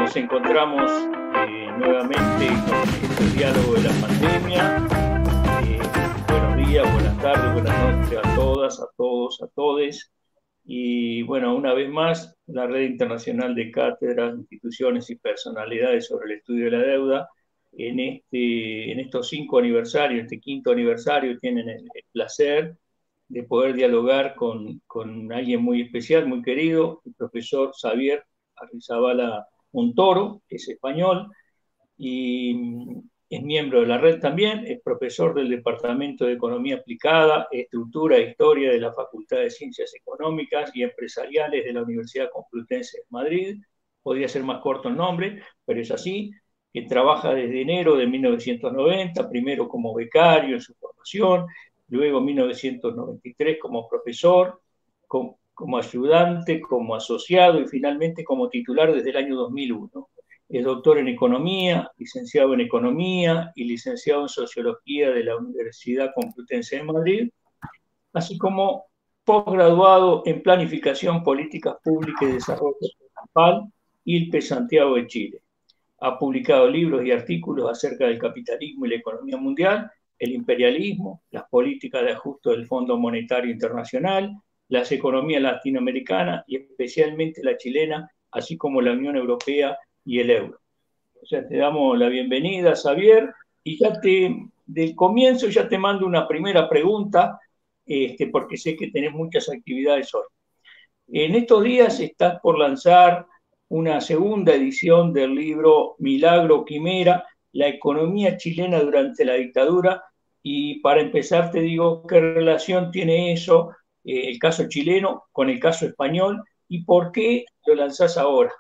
nos encontramos nuevamente con este diálogo de la pandemia. Buenos días, buenas tardes, buenas noches a todas, a todos, a todes. Y bueno, una vez más, la Red Internacional de Cátedras, Instituciones y Personalidades sobre el Estudio de la Deuda, en estos 5 aniversarios, este 5º aniversario, tienen el placer de poder dialogar con alguien muy especial, muy querido, el profesor Xavier Arrizabalaga Montoro, que es español y es miembro de la red también, es profesor del Departamento de Economía Aplicada, Estructura e Historia de la Facultad de Ciencias Económicas y Empresariales de la Universidad Complutense de Madrid. Podría ser más corto el nombre, pero es así, que trabaja desde enero de 1990, primero como becario en su formación, luego en 1993 como profesor, como ayudante, como asociado y finalmente como titular desde el año 2001. Es doctor en Economía, licenciado en Economía y licenciado en Sociología de la Universidad Complutense de Madrid, así como posgraduado en Planificación, Políticas Públicas y Desarrollo Municipal, ILPE Santiago de Chile. Ha publicado libros y artículos acerca del capitalismo y la economía mundial, el imperialismo, las políticas de ajuste del Fondo Monetario Internacional, las economías latinoamericanas y especialmente la chilena, así como la Unión Europea y el euro. O sea, te damos la bienvenida, Xavier, y del comienzo ya te mando una primera pregunta, porque sé que tenés muchas actividades hoy. En estos días estás por lanzar una segunda edición del libro Milagro Quimera, la economía chilena durante la dictadura, y para empezar te digo qué relación tiene eso, el caso chileno con el caso español, y por qué lo lanzás ahora.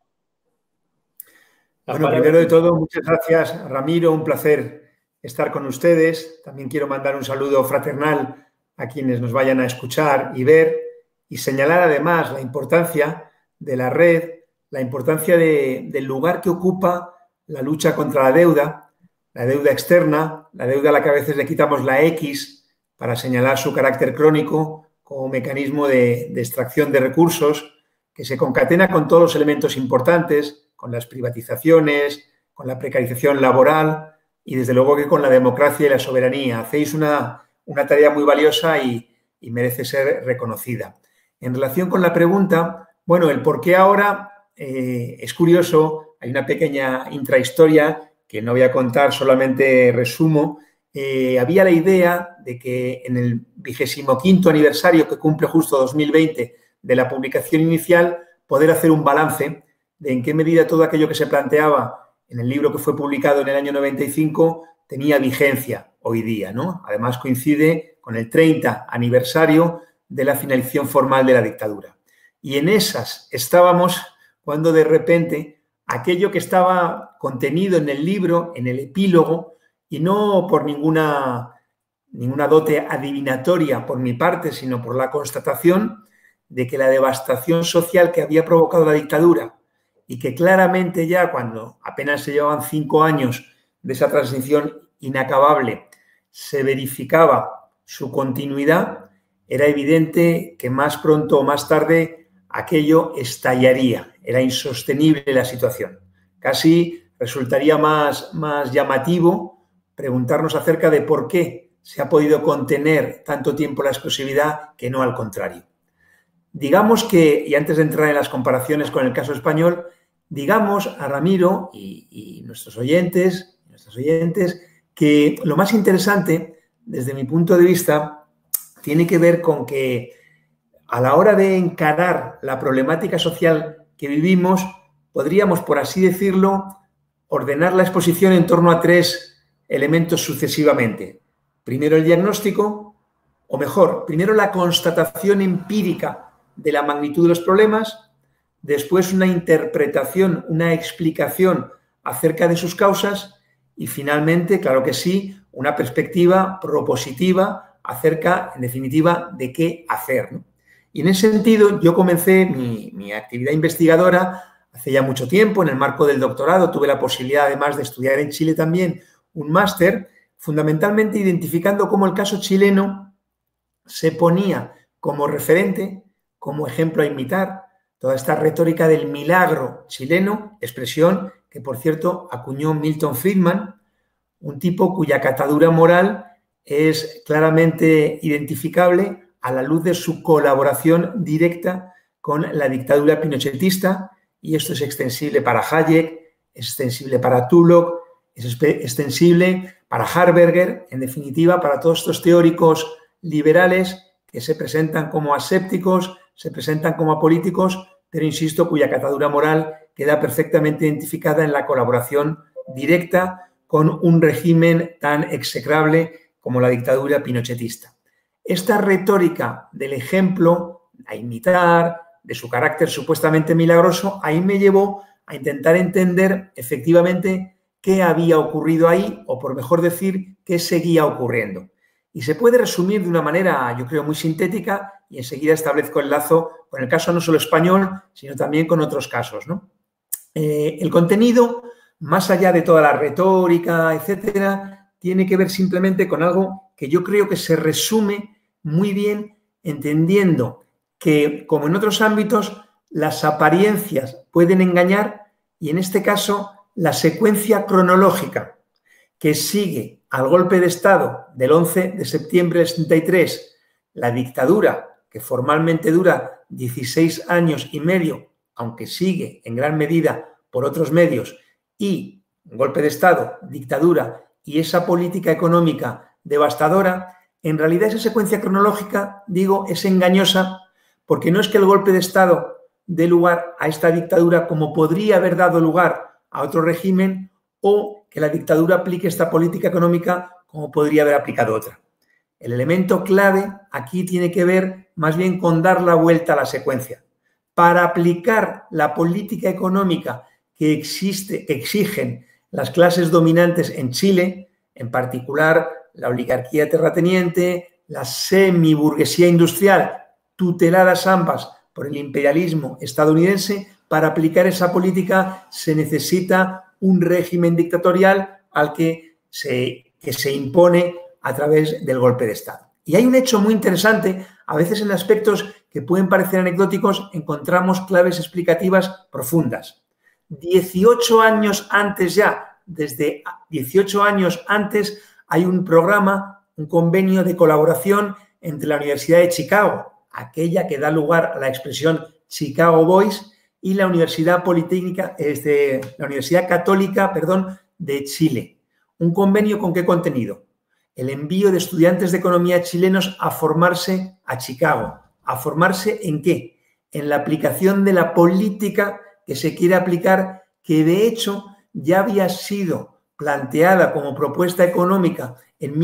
Bueno, primero de todo, muchas gracias, Ramiro, un placer estar con ustedes. También quiero mandar un saludo fraternal a quienes nos vayan a escuchar y ver, y señalar además la importancia de la red, la importancia del lugar que ocupa la lucha contra la deuda externa, la deuda a la que a veces le quitamos la X para señalar su carácter crónico como mecanismo de extracción de recursos, que se concatena con todos los elementos importantes, con las privatizaciones, con la precarización laboral y desde luego que con la democracia y la soberanía. Hacéis una tarea muy valiosa y merece ser reconocida. En relación con la pregunta, bueno, el por qué ahora es curioso, hay una pequeña intrahistoria que no voy a contar, solamente resumo. Había la idea de que en el 25º aniversario que cumple justo 2020 de la publicación inicial, poder hacer un balance de en qué medida todo aquello que se planteaba en el libro que fue publicado en el año 95 tenía vigencia hoy día, ¿no? Además coincide con el 30 aniversario de la finalización formal de la dictadura. Y en esas estábamos cuando de repente aquello que estaba contenido en el libro, en el epílogo, y no por ninguna dote adivinatoria por mi parte, sino por la constatación de que la devastación social que había provocado la dictadura y que claramente ya cuando apenas se llevaban 5 años de esa transición inacabable se verificaba su continuidad, era evidente que más pronto o más tarde aquello estallaría. Era insostenible la situación. Casi resultaría más llamativo preguntarnos acerca de por qué se ha podido contener tanto tiempo la explosividad que no al contrario. Digamos que, y antes de entrar en las comparaciones con el caso español, digamos a Ramiro y nuestros oyentes, que lo más interesante, desde mi punto de vista, tiene que ver con que a la hora de encarar la problemática social que vivimos, podríamos, por así decirlo, ordenar la exposición en torno a 3 elementos sucesivamente. Primero el diagnóstico, o mejor, primero la constatación empírica de la magnitud de los problemas, después una interpretación, una explicación acerca de sus causas y finalmente, claro que sí, una perspectiva propositiva acerca, en definitiva, de qué hacer, ¿no? Y en ese sentido yo comencé mi actividad investigadora hace ya mucho tiempo, en el marco del doctorado. Tuve la posibilidad además de estudiar en Chile también un máster, fundamentalmente identificando cómo el caso chileno se ponía como referente, como ejemplo a imitar, toda esta retórica del milagro chileno, expresión que, por cierto, acuñó Milton Friedman, un tipo cuya catadura moral es claramente identificable a la luz de su colaboración directa con la dictadura pinochetista, y esto es extensible para Hayek, es extensible para Tulloch, es extensible para Harberger, en definitiva, para todos estos teóricos liberales que se presentan como asépticos, se presentan como apolíticos, pero insisto, cuya catadura moral queda perfectamente identificada en la colaboración directa con un régimen tan execrable como la dictadura pinochetista. Esta retórica del ejemplo a imitar, de su carácter supuestamente milagroso, ahí me llevó a intentar entender efectivamente qué había ocurrido ahí, o por mejor decir, qué seguía ocurriendo. Y se puede resumir de una manera, yo creo, muy sintética, y enseguida establezco el lazo con el caso no solo español, sino también con otros casos, ¿no? El contenido, más allá de toda la retórica, etcétera, tiene que ver simplemente con algo que yo creo que se resume muy bien entendiendo que, como en otros ámbitos, las apariencias pueden engañar, y en este caso la secuencia cronológica que sigue al golpe de Estado del 11 de septiembre del 73, la dictadura que formalmente dura 16 años y medio, aunque sigue en gran medida por otros medios, y golpe de Estado, dictadura y esa política económica devastadora, en realidad esa secuencia cronológica, digo, es engañosa, porque no es que el golpe de Estado dé lugar a esta dictadura como podría haber dado lugar a otro régimen, o que la dictadura aplique esta política económica como podría haber aplicado otra. El elemento clave aquí tiene que ver más bien con dar la vuelta a la secuencia. Para aplicar la política económica que exigen las clases dominantes en Chile, en particular la oligarquía terrateniente, la semiburguesía industrial, tuteladas ambas por el imperialismo estadounidense, para aplicar esa política se necesita un régimen dictatorial al que se impone a través del golpe de Estado. Y hay un hecho muy interesante, a veces en aspectos que pueden parecer anecdóticos encontramos claves explicativas profundas. 18 años antes ya, desde 18 años antes, hay un programa, un convenio de colaboración entre la Universidad de Chicago, aquella que da lugar a la expresión Chicago Boys, y la Universidad la Universidad Católica, de Chile. ¿Un convenio con qué contenido? El envío de estudiantes de economía chilenos a formarse a Chicago. ¿A formarse en qué? En la aplicación de la política que se quiere aplicar, que de hecho ya había sido planteada como propuesta económica en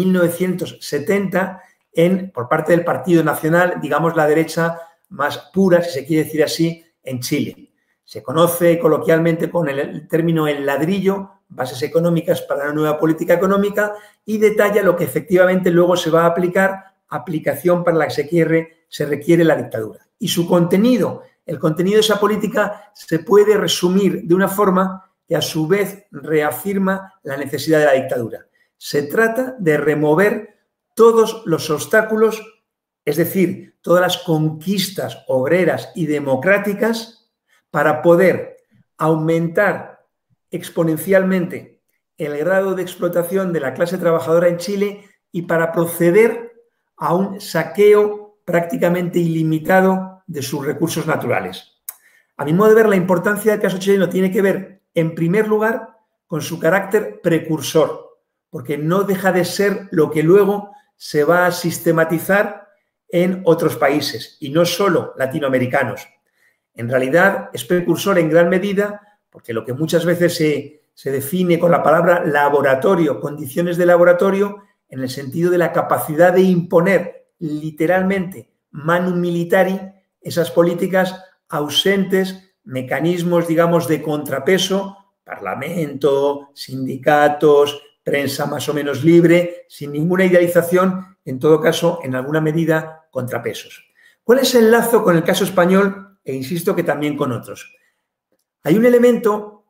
1970 por parte del Partido Nacional, digamos la derecha más pura, si se quiere decir así, en Chile. Se conoce coloquialmente con el término el ladrillo, bases económicas para una nueva política económica, y detalla lo que efectivamente luego se va a aplicar, aplicación para la que se requiere la dictadura. Y su contenido, el contenido de esa política, se puede resumir de una forma que a su vez reafirma la necesidad de la dictadura. Se trata de remover todos los obstáculos, es decir, todas las conquistas obreras y democráticas, para poder aumentar exponencialmente el grado de explotación de la clase trabajadora en Chile y para proceder a un saqueo prácticamente ilimitado de sus recursos naturales. A mi modo de ver, la importancia del caso chileno tiene que ver, en primer lugar, con su carácter precursor, porque no deja de ser lo que luego se va a sistematizar en otros países, y no solo latinoamericanos. En realidad es precursor en gran medida porque lo que muchas veces se define con la palabra laboratorio, condiciones de laboratorio, en el sentido de la capacidad de imponer literalmente manu militari esas políticas ausentes, mecanismos, digamos, de contrapeso, parlamento, sindicatos, prensa más o menos libre, sin ninguna idealización, en todo caso, en alguna medida, contrapesos. ¿Cuál es el lazo con el caso español? E insisto que también con otros. Hay un elemento,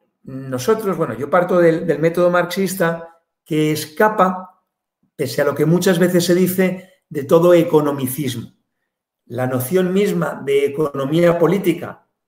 yo parto del método marxista, que escapa, pese a lo que muchas veces se dice, de todo economicismo. La noción misma de economía política,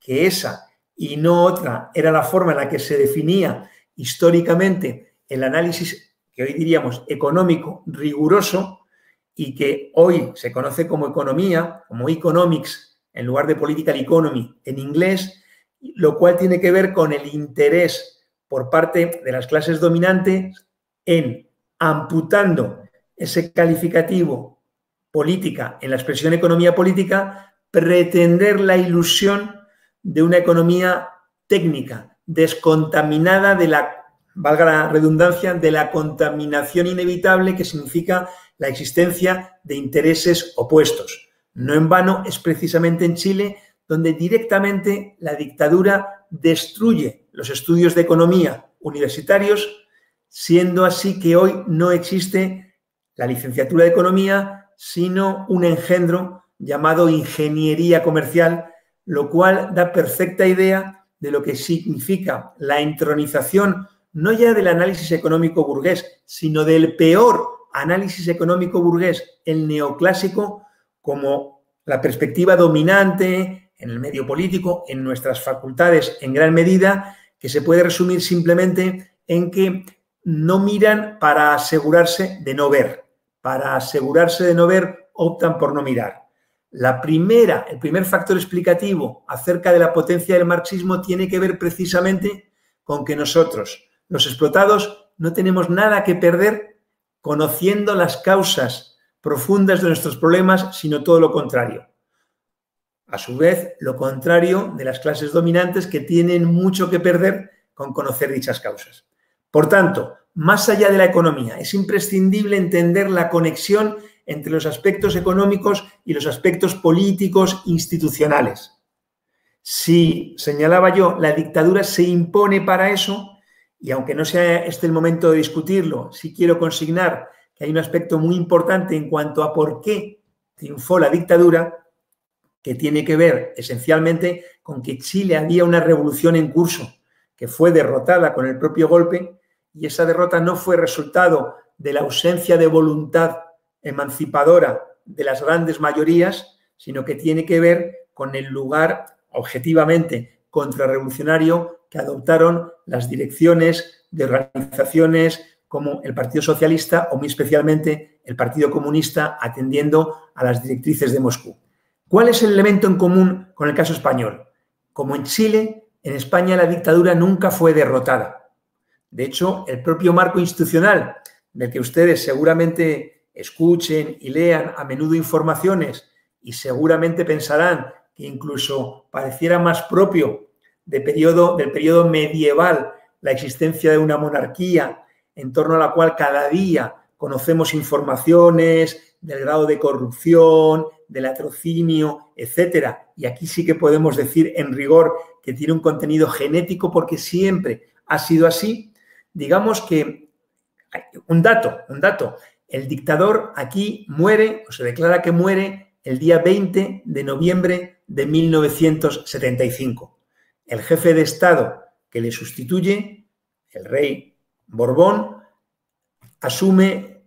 que esa y no otra era la forma en la que se definía históricamente el análisis que hoy diríamos económico riguroso y que hoy se conoce como economía, como economics, en lugar de political economy en inglés, lo cual tiene que ver con el interés por parte de las clases dominantes en, amputando ese calificativo política en la expresión economía política, pretender la ilusión de una economía técnica, descontaminada de la, valga la redundancia, de la contaminación inevitable que significa la existencia de intereses opuestos. No en vano es precisamente en Chile donde directamente la dictadura destruye los estudios de economía universitarios, siendo así que hoy no existe la licenciatura de economía, sino un engendro llamado ingeniería comercial, lo cual da perfecta idea de lo que significa la entronización no ya del análisis económico burgués, sino del peor análisis económico burgués, el neoclásico, como la perspectiva dominante en el medio político, en nuestras facultades en gran medida, que se puede resumir simplemente en que no miran para asegurarse de no ver. Para asegurarse de no ver, optan por no mirar. El primer factor explicativo acerca de la potencia del marxismo tiene que ver precisamente con que nosotros, los explotados, no tenemos nada que perder conociendo las causas profundas de nuestros problemas, sino todo lo contrario. A su vez, lo contrario de las clases dominantes que tienen mucho que perder con conocer dichas causas. Por tanto, más allá de la economía, es imprescindible entender la conexión entre los aspectos económicos y los aspectos políticos institucionales. Si, señalaba yo, la dictadura se impone para eso, y aunque no sea este el momento de discutirlo, sí quiero consignar que hay un aspecto muy importante en cuanto a por qué triunfó la dictadura, que tiene que ver esencialmente con que Chile había una revolución en curso, que fue derrotada con el propio golpe, y esa derrota no fue resultado de la ausencia de voluntad emancipadora de las grandes mayorías, sino que tiene que ver con el lugar objetivamente contrarrevolucionario que adoptaron las direcciones de organizaciones como el Partido Socialista o muy especialmente el Partido Comunista, atendiendo a las directrices de Moscú. ¿Cuál es el elemento en común con el caso español? Como en Chile, en España la dictadura nunca fue derrotada. De hecho, el propio marco institucional, del que ustedes seguramente escuchen y lean a menudo informaciones y seguramente pensarán que incluso pareciera más propio del periodo medieval la existencia de una monarquía en torno a la cual cada día conocemos informaciones del grado de corrupción, del latrocinio, etcétera. Y aquí sí que podemos decir en rigor que tiene un contenido genético porque siempre ha sido así. Digamos que, un dato, el dictador aquí muere, o se declara que muere, el día 20 de noviembre de 1975. El jefe de Estado que le sustituye, el rey Borbón, asume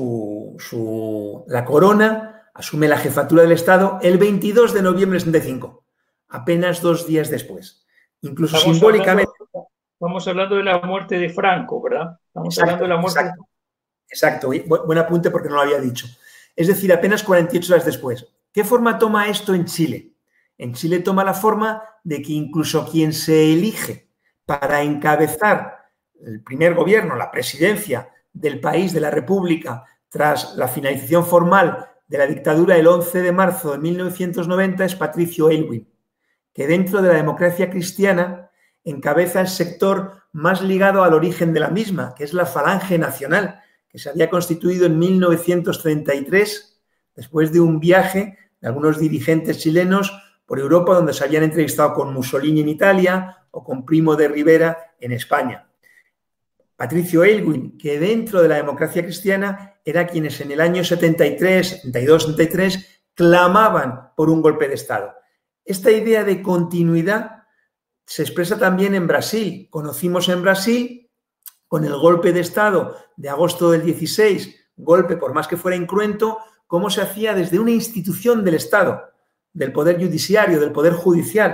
la corona, asume la jefatura del Estado el 22 de noviembre de 75, apenas 2 días después. Incluso simbólicamente... Estamos hablando de la muerte de Franco, ¿verdad? Estamos hablando de la muerte. Exacto. Buen apunte porque no lo había dicho. Es decir, apenas 48 horas después. ¿Qué forma toma esto en Chile? En Chile toma la forma de que incluso quien se elige para encabezar el primer gobierno, la presidencia del país, de la República, tras la finalización formal de la dictadura el 11 de marzo de 1990, es Patricio Aylwin, que dentro de la democracia cristiana encabeza el sector más ligado al origen de la misma, que es la Falange Nacional, que se había constituido en 1933, después de un viaje de algunos dirigentes chilenos por Europa, donde se habían entrevistado con Mussolini en Italia o con Primo de Rivera en España. Patricio Aylwin, que dentro de la democracia cristiana era quienes en el año 73, 72, 73 clamaban por un golpe de Estado. Esta idea de continuidad se expresa también en Brasil. Conocimos en Brasil, con el golpe de Estado de agosto del 16, golpe por más que fuera incruento, cómo se hacía desde una institución del Estado, del Poder Judiciario, del Poder Judicial,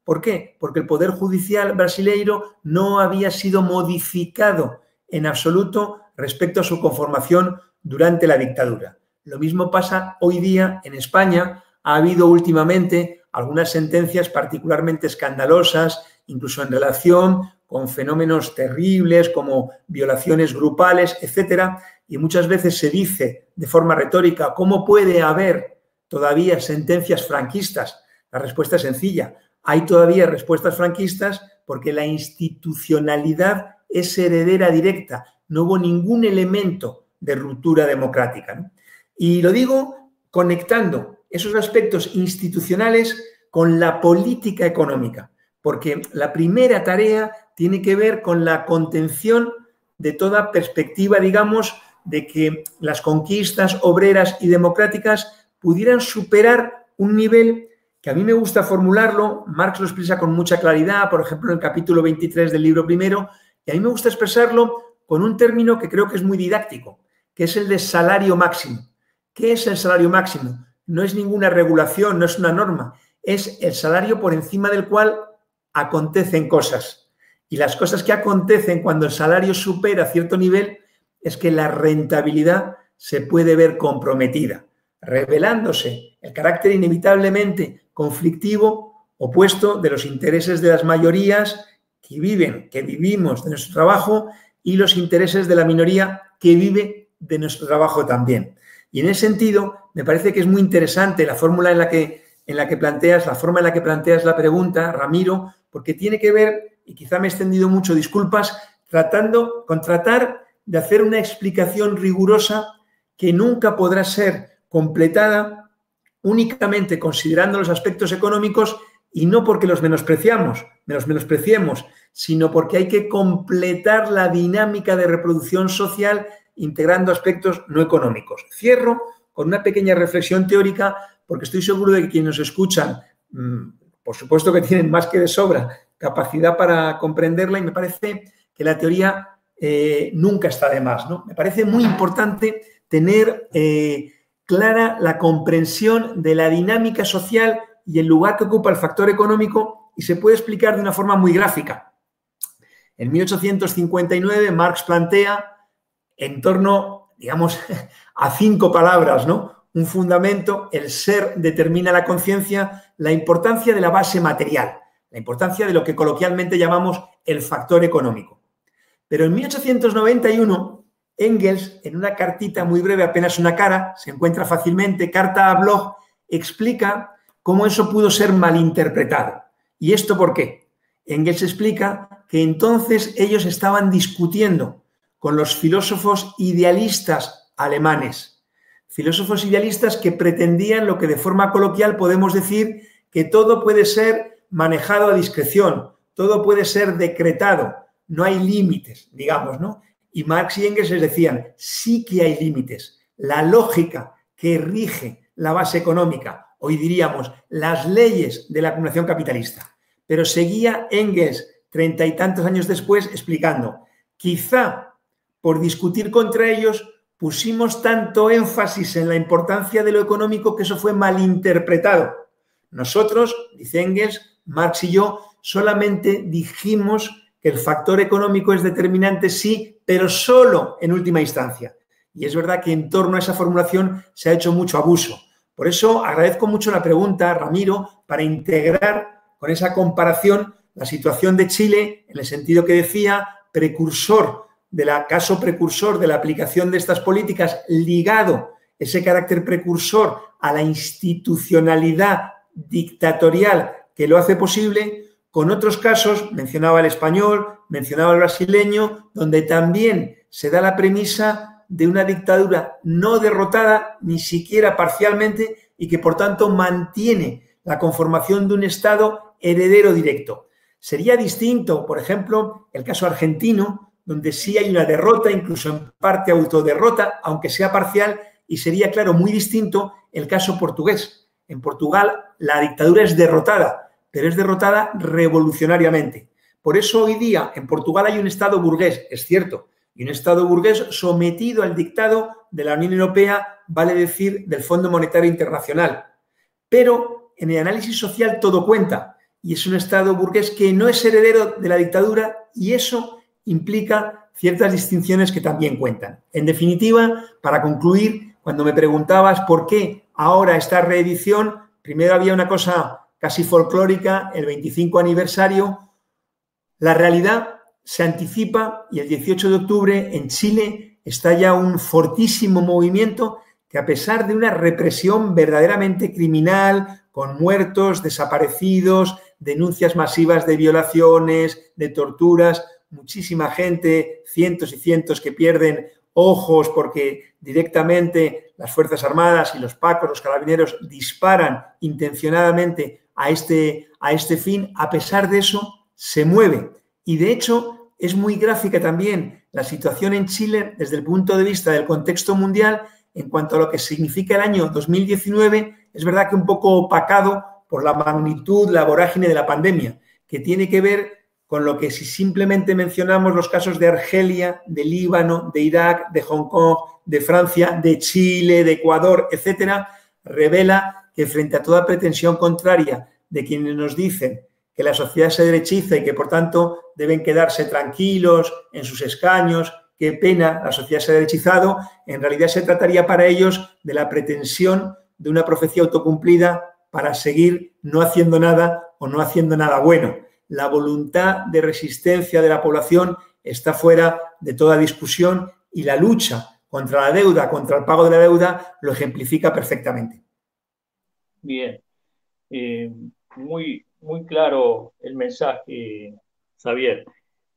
¿Por qué? Porque el Poder Judicial brasileiro no había sido modificado en absoluto respecto a su conformación durante la dictadura. Lo mismo pasa hoy día en España. Ha habido últimamente algunas sentencias particularmente escandalosas, incluso en relación con fenómenos terribles como violaciones grupales, etcétera, y muchas veces se dice de forma retórica, ¿cómo puede haber todavía sentencias franquistas? La respuesta es sencilla. Hay todavía respuestas franquistas porque la institucionalidad es heredera directa. No hubo ningún elemento de ruptura democrática, ¿no? Y lo digo conectando esos aspectos institucionales con la política económica, porque la primera tarea tiene que ver con la contención de toda perspectiva, digamos, de que las conquistas obreras y democráticas pudieran superar un nivel que a mí me gusta formularlo. Marx lo expresa con mucha claridad, por ejemplo, en el capítulo 23 del libro primero, y a mí me gusta expresarlo con un término que creo que es muy didáctico, que es el de salario máximo. ¿Qué es el salario máximo? No es ninguna regulación, no es una norma, es el salario por encima del cual acontecen cosas. Y las cosas que acontecen cuando el salario supera cierto nivel es que la rentabilidad se puede ver comprometida, revelándose el carácter inevitablemente conflictivo, opuesto de los intereses de las mayorías que vivimos de nuestro trabajo y los intereses de la minoría que vive de nuestro trabajo también. Y en ese sentido, me parece que es muy interesante la fórmula en la que planteas, la forma en la que planteas la pregunta, Ramiro, porque tiene que ver, y quizá me he extendido mucho, disculpas, tratar de hacer una explicación rigurosa que nunca podrá ser completada únicamente considerando los aspectos económicos, y no porque los menospreciemos, sino porque hay que completar la dinámica de reproducción social integrando aspectos no económicos. Cierro con una pequeña reflexión teórica, porque estoy seguro de que quienes nos escuchan, por supuesto que tienen más que de sobra capacidad para comprenderla, y me parece que la teoría nunca está de más, ¿no? Me parece muy importante tener clara la comprensión de la dinámica social y el lugar que ocupa el factor económico, y se puede explicar de una forma muy gráfica. En 1859 Marx plantea en torno, digamos, a 5 palabras, ¿no? Un fundamento: el ser determina la conciencia, la importancia de la base material, la importancia de lo que coloquialmente llamamos el factor económico. Pero en 1891, Engels, en una cartita muy breve, apenas una cara, se encuentra fácilmente, carta a Bloch, explica cómo eso pudo ser malinterpretado. ¿Y esto por qué? Engels explica que entonces ellos estaban discutiendo con los filósofos idealistas alemanes. Filósofos idealistas que pretendían lo que de forma coloquial podemos decir que todo puede ser manejado a discreción, todo puede ser decretado, no hay límites, digamos, ¿no? Y Marx y Engels les decían, sí que hay límites. La lógica que rige la base económica, hoy diríamos las leyes de la acumulación capitalista. Pero seguía Engels 30 y tantos años después explicando, quizá por discutir contra ellos pusimos tanto énfasis en la importancia de lo económico que eso fue malinterpretado. Nosotros, dice Engels, Marx y yo, solamente dijimos que el factor económico es determinante, sí, pero solo en última instancia. Y es verdad que en torno a esa formulación se ha hecho mucho abuso. Por eso agradezco mucho la pregunta, Ramiro, para integrar con esa comparación la situación de Chile, en el sentido que decía, caso precursor de la aplicación de estas políticas, ligado ese carácter precursor a la institucionalidad dictatorial que lo hace posible, con otros casos, mencionaba el español, mencionaba el brasileño, donde también se da la premisa de una dictadura no derrotada, ni siquiera parcialmente, y que por tanto mantiene la conformación de un Estado heredero directo. Sería distinto, por ejemplo, el caso argentino, donde sí hay una derrota, incluso en parte autoderrota, aunque sea parcial, y sería, claro, muy distinto el caso portugués. En Portugal la dictadura es derrotada, pero es derrotada revolucionariamente. Por eso hoy día en Portugal hay un Estado burgués, es cierto, y un Estado burgués sometido al dictado de la Unión Europea, vale decir, del Fondo Monetario Internacional. Pero en el análisis social todo cuenta, y es un Estado burgués que no es heredero de la dictadura, y eso implica ciertas distinciones que también cuentan. En definitiva, para concluir, cuando me preguntabas por qué ahora esta reedición, primero había una cosa casi folclórica, el 25 aniversario. La realidad se anticipa y el 18 de octubre en Chile está ya un fortísimo movimiento que, a pesar de una represión verdaderamente criminal, con muertos, desaparecidos, denuncias masivas de violaciones, de torturas, muchísima gente, cientos y cientos que pierden ojos porque directamente las Fuerzas Armadas y los pacos, los carabineros, disparan intencionadamente a este fin, a pesar de eso, se mueve. Y de hecho, es muy gráfica también la situación en Chile desde el punto de vista del contexto mundial en cuanto a lo que significa el año 2019. Es verdad que un poco opacado por la magnitud, la vorágine de la pandemia, que tiene que ver con lo que, si simplemente mencionamos los casos de Argelia, de Líbano, de Irak, de Hong Kong, de Francia, de Chile, de Ecuador, etcétera, revela que, frente a toda pretensión contraria de quienes nos dicen que la sociedad se derechiza y que, por tanto, deben quedarse tranquilos en sus escaños, qué pena, la sociedad se ha derechizado, en realidad se trataría para ellos de la pretensión de una profecía autocumplida para seguir no haciendo nada o no haciendo nada bueno. La voluntad de resistencia de la población está fuera de toda discusión, y la lucha contra la deuda, contra el pago de la deuda, lo ejemplifica perfectamente. Bien, muy claro el mensaje, Xavier.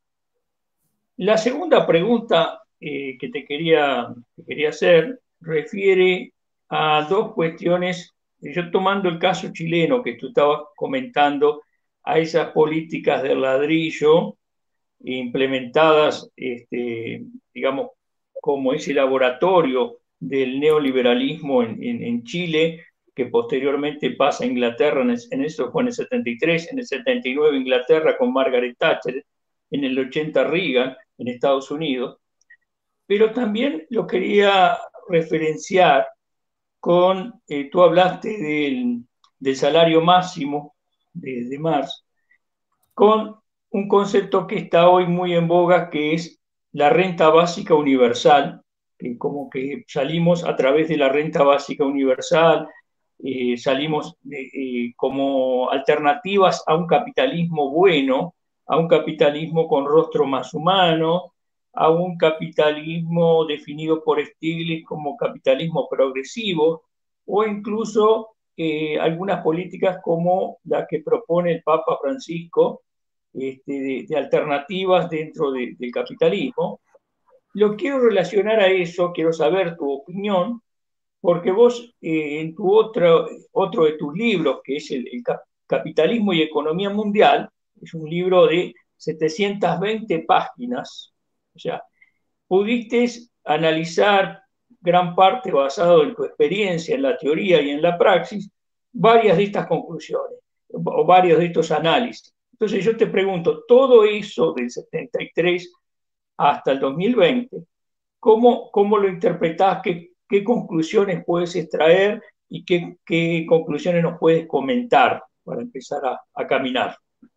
La segunda pregunta que te quería hacer refiere a dos cuestiones. Yo, tomando el caso chileno que tú estabas comentando, a esas políticas del ladrillo implementadas, digamos, como ese laboratorio del neoliberalismo en Chile, que posteriormente pasa a Inglaterra, en eso fue en el 73, en el 79 Inglaterra con Margaret Thatcher, en el 80 Reagan en Estados Unidos. Pero también lo quería referenciar con, tú hablaste del salario máximo de Marx, con un concepto que está hoy muy en boga, que es la renta básica universal, que como que salimos a través de la renta básica universal, salimos como alternativas a un capitalismo bueno, a un capitalismo con rostro más humano, a un capitalismo definido por Stiglitz como capitalismo progresivo, o incluso algunas políticas como la que propone el Papa Francisco, de alternativas dentro del capitalismo. Lo quiero relacionar a eso, quiero saber tu opinión, porque vos en tu otro de tus libros, que es el Capitalismo y Economía Mundial, es un libro de 720 páginas, o sea, pudiste analizar gran parte, basado en tu experiencia, en la teoría y en la praxis, varias de estas conclusiones o varios de estos análisis. Entonces yo te pregunto, todo eso del 73 hasta el 2020, ¿cómo lo interpretás? ¿Qué conclusiones puedes extraer y qué conclusiones nos puedes comentar para empezar a caminar?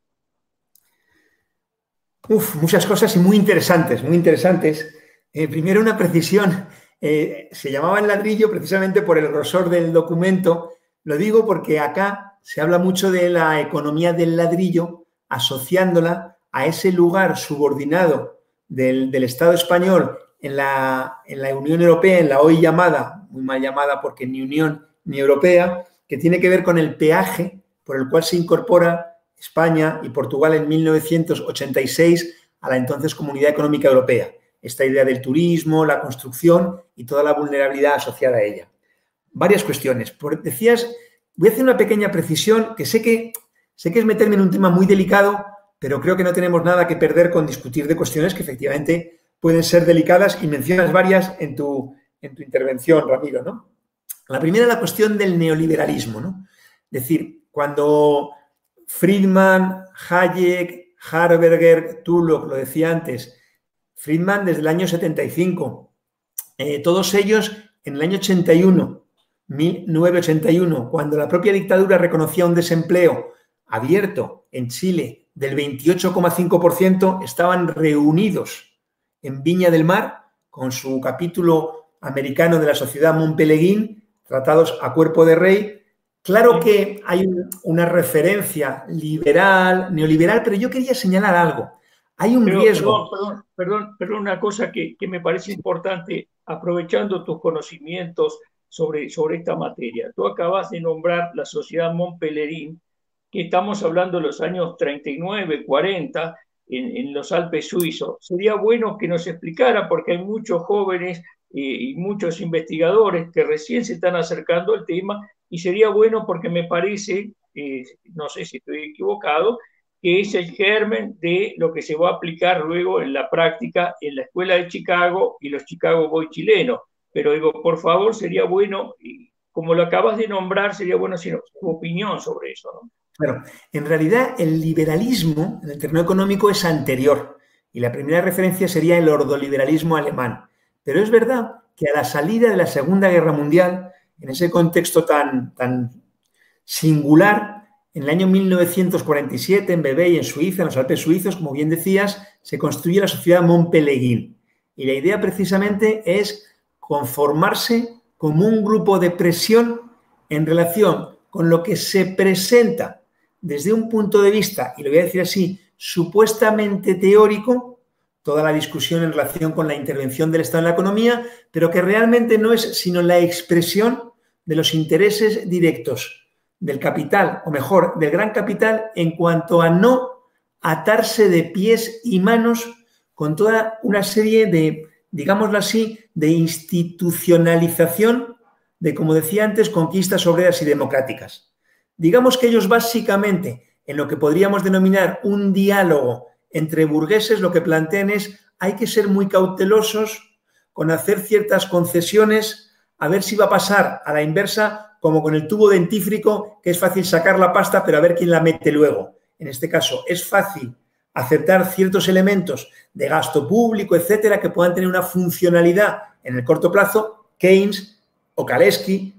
Muchas cosas y muy interesantes, muy interesantes. Primero, una precisión. Se llamaba en ladrillo precisamente por el grosor del documento. Lo digo porque acá se habla mucho de la economía del ladrillo, asociándola a ese lugar subordinado del Estado español en la Unión Europea, en la hoy llamada, muy mal llamada porque ni Unión ni Europea, que tiene que ver con el peaje por el cual se incorpora España y Portugal en 1986 a la entonces Comunidad Económica Europea. Esta idea del turismo, la construcción y toda la vulnerabilidad asociada a ella. Varias cuestiones. Decías, voy a hacer una pequeña precisión, que sé que es meterme en un tema muy delicado, pero creo que no tenemos nada que perder con discutir de cuestiones que efectivamente pueden ser delicadas, y mencionas varias en tu intervención, Ramiro, ¿no? La primera, la cuestión del neoliberalismo, ¿no? Es decir, cuando Friedman, Hayek, Harberger, Tulloch, lo decía antes, Friedman desde el año 75, todos ellos en el año 81, 1981, cuando la propia dictadura reconocía un desempleo abierto en Chile del 28,5% estaban reunidos en Viña del Mar con su capítulo americano de la Sociedad Montpellerin, tratados a cuerpo de rey. Claro que hay una referencia liberal, neoliberal, pero yo quería señalar algo. Hay un riesgo. Perdón, una cosa que me parece importante, aprovechando tus conocimientos sobre esta materia. Tú acabas de nombrar la Sociedad Montpellerin, que estamos hablando de los años 39, 40, en los Alpes suizos. Sería bueno que nos explicara, porque hay muchos jóvenes y muchos investigadores que recién se están acercando al tema, y sería bueno porque me parece, no sé si estoy equivocado, que es el germen de lo que se va a aplicar luego en la práctica en la Escuela de Chicago y los Chicago Boys chilenos. Pero digo, por favor, sería bueno, como lo acabas de nombrar, sería bueno tu opinión sobre eso, ¿no? Bueno, en realidad el liberalismo en el terreno económico es anterior y la primera referencia sería el ordoliberalismo alemán. Pero es verdad que a la salida de la Segunda Guerra Mundial, en ese contexto tan singular, en el año 1947 en Vevey, en Suiza, en los Alpes suizos, como bien decías, se construye la Sociedad Montpellerin. Y la idea precisamente es conformarse como un grupo de presión en relación con lo que se presenta desde un punto de vista, y lo voy a decir así, supuestamente teórico, toda la discusión en relación con la intervención del Estado en la economía, pero que realmente no es sino la expresión de los intereses directos del capital, o mejor, del gran capital, en cuanto a no atarse de pies y manos con toda una serie de, digámoslo así, de institucionalización de, como decía antes, conquistas obreras y democráticas. Digamos que ellos básicamente, en lo que podríamos denominar un diálogo entre burgueses, lo que plantean es hay que ser muy cautelosos con hacer ciertas concesiones, a ver si va a pasar a la inversa, como con el tubo dentífrico, que es fácil sacar la pasta, pero a ver quién la mete luego. En este caso, es fácil aceptar ciertos elementos de gasto público, etcétera, que puedan tener una funcionalidad en el corto plazo. Keynes o Kalecki,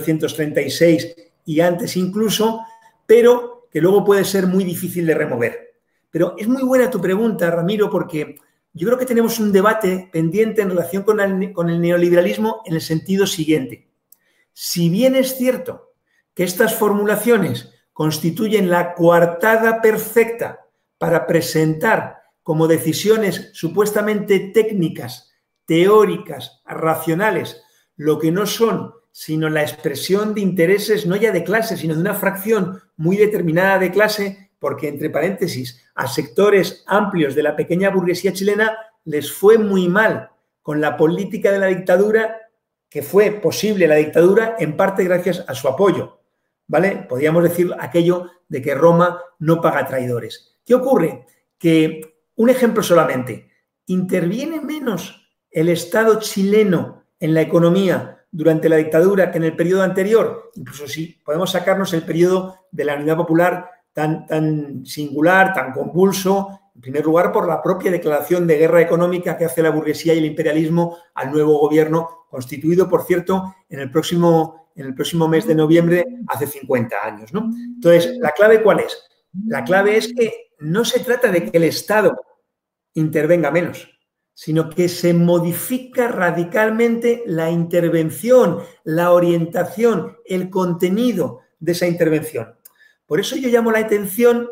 1936 y antes incluso, pero que luego puede ser muy difícil de remover. Pero es muy buena tu pregunta, Ramiro, porque yo creo que tenemos un debate pendiente en relación con el neoliberalismo en el sentido siguiente. Si bien es cierto que estas formulaciones constituyen la coartada perfecta para presentar como decisiones supuestamente técnicas, teóricas, racionales, lo que no son sino la expresión de intereses no ya de clase, sino de una fracción muy determinada de clase, porque, entre paréntesis, a sectores amplios de la pequeña burguesía chilena les fue muy mal con la política de la dictadura, que fue posible la dictadura en parte gracias a su apoyo, ¿vale? Podríamos decir aquello de que Roma no paga traidores. ¿Qué ocurre? Que, un ejemplo solamente, ¿interviene menos el Estado chileno en la economía durante la dictadura que en el periodo anterior? Incluso si podemos sacarnos el periodo de la Unidad Popular tan singular, tan convulso, en primer lugar por la propia declaración de guerra económica que hace la burguesía y el imperialismo al nuevo gobierno, constituido, por cierto, en el próximo mes de noviembre, hace 50 años, ¿no? Entonces, ¿la clave cuál es? La clave es que no se trata de que el Estado intervenga menos, sino que se modifica radicalmente la intervención, la orientación, el contenido de esa intervención. Por eso yo llamo la atención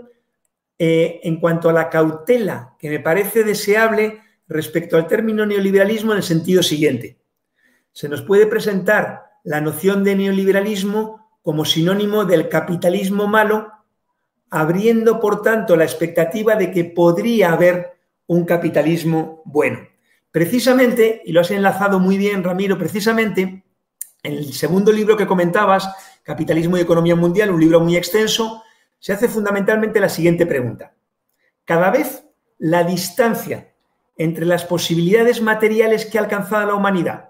en cuanto a la cautela que me parece deseable respecto al término neoliberalismo en el sentido siguiente. Se nos puede presentar la noción de neoliberalismo como sinónimo del capitalismo malo, abriendo, por tanto, la expectativa de que podría haber un capitalismo bueno. Precisamente, y lo has enlazado muy bien, Ramiro, precisamente en el segundo libro que comentabas, Capitalismo y Economía Mundial, un libro muy extenso, se hace fundamentalmente la siguiente pregunta. Cada vez la distancia entre las posibilidades materiales que ha alcanzado la humanidad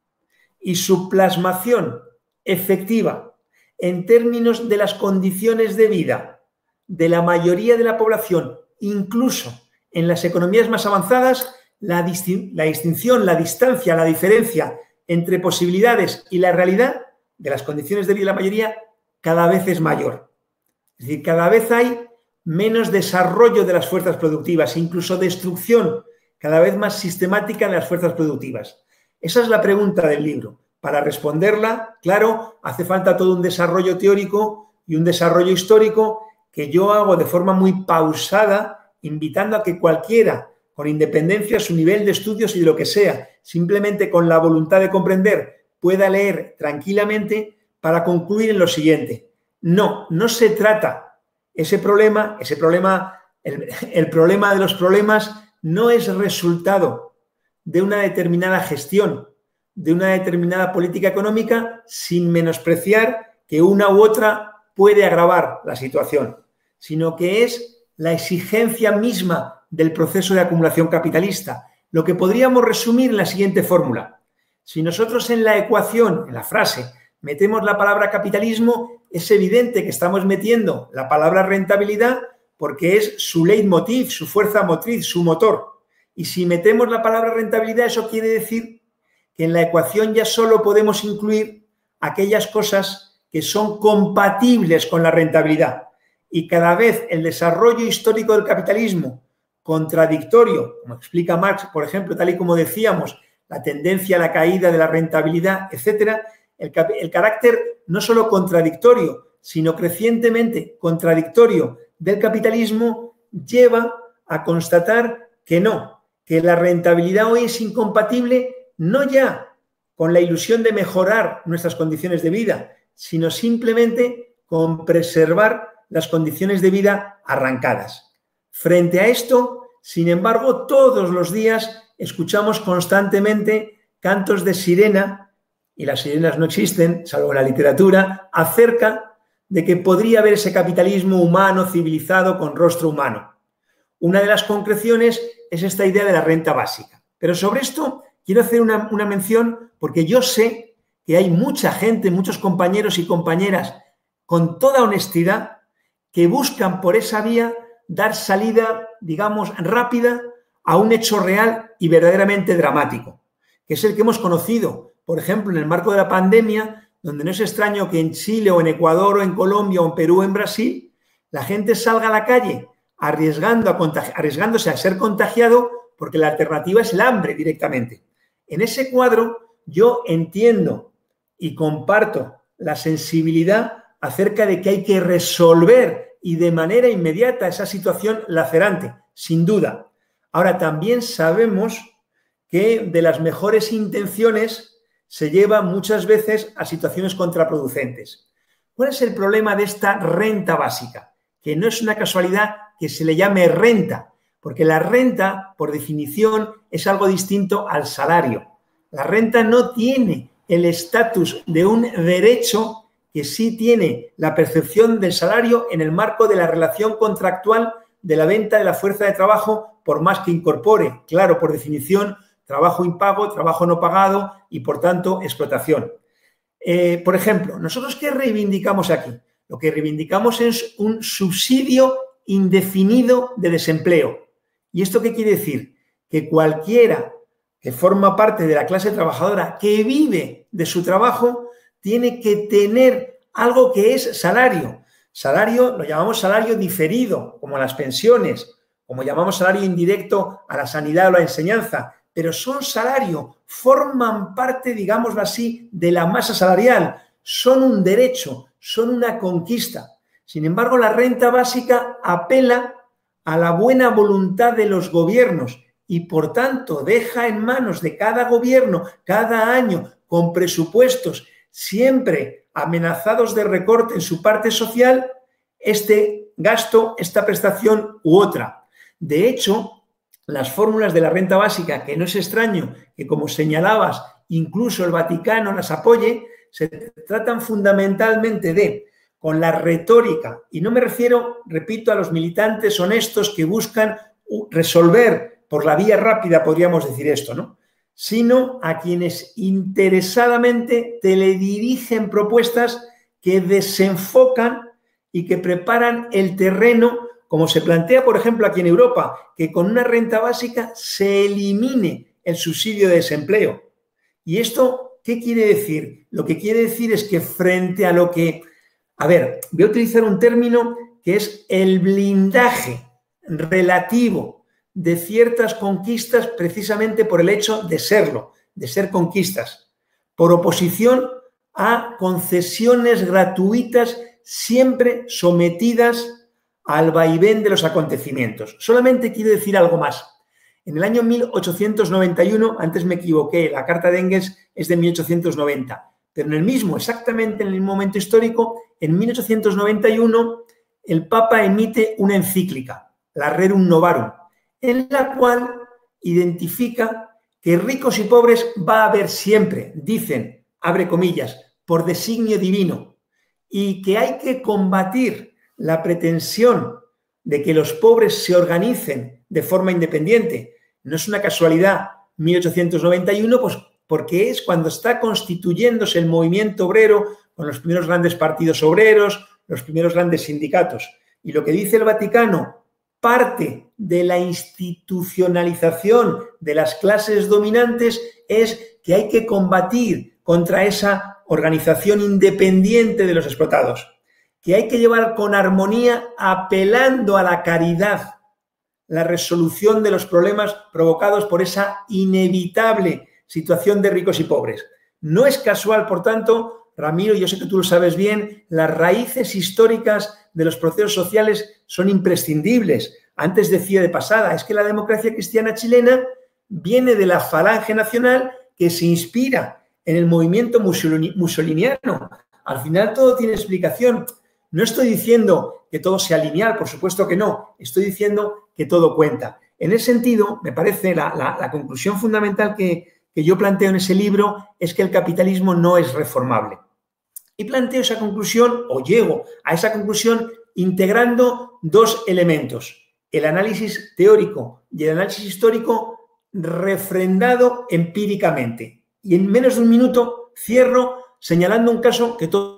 y su plasmación efectiva en términos de las condiciones de vida de la mayoría de la población, incluso en las economías más avanzadas, la distinción, la distancia, la diferencia entre posibilidades y la realidad de las condiciones de vida de la mayoría cada vez es mayor. Es decir, cada vez hay menos desarrollo de las fuerzas productivas, incluso destrucción cada vez más sistemática de las fuerzas productivas. Esa es la pregunta del libro. Para responderla, claro, hace falta todo un desarrollo teórico y un desarrollo histórico que yo hago de forma muy pausada, invitando a que cualquiera, con independencia de su nivel de estudios y de lo que sea, simplemente con la voluntad de comprender, pueda leer tranquilamente para concluir en lo siguiente. No se trata, el problema de los problemas no es resultado de una determinada gestión, de una determinada política económica, sin menospreciar que una u otra puede agravar la situación, sino que es la exigencia misma del proceso de acumulación capitalista, lo que podríamos resumir en la siguiente fórmula. Si nosotros en la ecuación, en la frase, metemos la palabra capitalismo, es evidente que estamos metiendo la palabra rentabilidad porque es su leitmotiv, su fuerza motriz, su motor. Y si metemos la palabra rentabilidad, eso quiere decir que en la ecuación ya solo podemos incluir aquellas cosas que son compatibles con la rentabilidad. Y cada vez el desarrollo histórico del capitalismo, contradictorio, como explica Marx, por ejemplo, tal y como decíamos, la tendencia a la caída de la rentabilidad, etcétera, el carácter no solo contradictorio, sino crecientemente contradictorio del capitalismo lleva a constatar que no, que la rentabilidad hoy es incompatible no ya con la ilusión de mejorar nuestras condiciones de vida, sino simplemente con preservar las condiciones de vida arrancadas. Frente a esto, sin embargo, todos los días escuchamos constantemente cantos de sirena, y las sirenas no existen, salvo en la literatura, acerca de que podría haber ese capitalismo humano, civilizado, con rostro humano. Una de las concreciones es esta idea de la renta básica. Pero sobre esto quiero hacer una mención porque yo sé que hay mucha gente, muchos compañeros y compañeras, con toda honestidad, que buscan por esa vía dar salida, digamos, rápida a un hecho real y verdaderamente dramático, que es el que hemos conocido, por ejemplo, en el marco de la pandemia, donde no es extraño que en Chile o en Ecuador o en Colombia o en Perú o en Brasil la gente salga a la calle arriesgándose a ser contagiado porque la alternativa es el hambre directamente. En ese cuadro yo entiendo y comparto la sensibilidad acerca de que hay que resolver y de manera inmediata esa situación lacerante, sin duda. Ahora, también sabemos que de las mejores intenciones se lleva muchas veces a situaciones contraproducentes. ¿Cuál es el problema de esta renta básica? Que no es una casualidad que se le llame renta, porque la renta, por definición, es algo distinto al salario. La renta no tiene el estatus de un derecho que sí tiene la percepción del salario en el marco de la relación contractual de la venta de la fuerza de trabajo, por más que incorpore, claro, por definición, trabajo impago, trabajo no pagado y, por tanto, explotación. Por ejemplo, ¿nosotros qué reivindicamos aquí? Lo que reivindicamos es un subsidio indefinido de desempleo. ¿Y esto qué quiere decir? Que cualquiera que forma parte de la clase trabajadora que vive de su trabajo tiene que tener algo que es salario. Salario lo llamamos salario diferido, como las pensiones, como llamamos salario indirecto a la sanidad o la enseñanza, pero son salario, forman parte, digámoslo así, de la masa salarial, son un derecho, son una conquista. Sin embargo, la renta básica apela a la buena voluntad de los gobiernos y, por tanto, deja en manos de cada gobierno, cada año, con presupuestos siempre amenazados de recorte en su parte social, este gasto, esta prestación u otra. De hecho, las fórmulas de la renta básica, que no es extraño que, como señalabas, incluso el Vaticano las apoye, se tratan fundamentalmente de, con la retórica, y no me refiero, repito, a los militantes honestos que buscan resolver por la vía rápida, podríamos decir esto, ¿no?, sino a quienes interesadamente teledirigen propuestas que desenfocan y que preparan el terreno, como se plantea, por ejemplo, aquí en Europa, que con una renta básica se elimine el subsidio de desempleo. ¿Y esto qué quiere decir? Lo que quiere decir es que frente a lo que... A ver, voy a utilizar un término que es el blindaje relativo de ciertas conquistas precisamente por el hecho de serlo, de ser conquistas, por oposición a concesiones gratuitas siempre sometidas al vaivén de los acontecimientos. Solamente quiero decir algo más. En el año 1891, antes me equivoqué, la Carta de Engels es de 1890, pero exactamente en el mismo momento histórico, en 1891, el Papa emite una encíclica, la Rerum Novarum, en la cual identifica que ricos y pobres va a haber siempre, dicen, abre comillas, por designio divino, y que hay que combatir la pretensión de que los pobres se organicen de forma independiente. No es una casualidad 1891, pues porque es cuando está constituyéndose el movimiento obrero con los primeros grandes partidos obreros, los primeros grandes sindicatos. Y lo que dice el Vaticano, parte de la institucionalización de las clases dominantes es que hay que combatir contra esa organización independiente de los explotados, que hay que llevar con armonía apelando a la caridad la resolución de los problemas provocados por esa inevitable situación de ricos y pobres. No es casual, por tanto, Ramiro, yo sé que tú lo sabes bien, las raíces históricas de los procesos sociales son imprescindibles. Antes decía de pasada, es que la democracia cristiana chilena viene de la falange nacional que se inspira en el movimiento mussoliniano. Al final todo tiene explicación. No estoy diciendo que todo sea lineal, por supuesto que no. Estoy diciendo que todo cuenta. En ese sentido, me parece la conclusión fundamental que yo planteo en ese libro es que el capitalismo no es reformable. Y planteo esa conclusión, o llego a esa conclusión, integrando dos elementos. El análisis teórico y el análisis histórico refrendado empíricamente. Y en menos de un minuto cierro señalando un caso que todos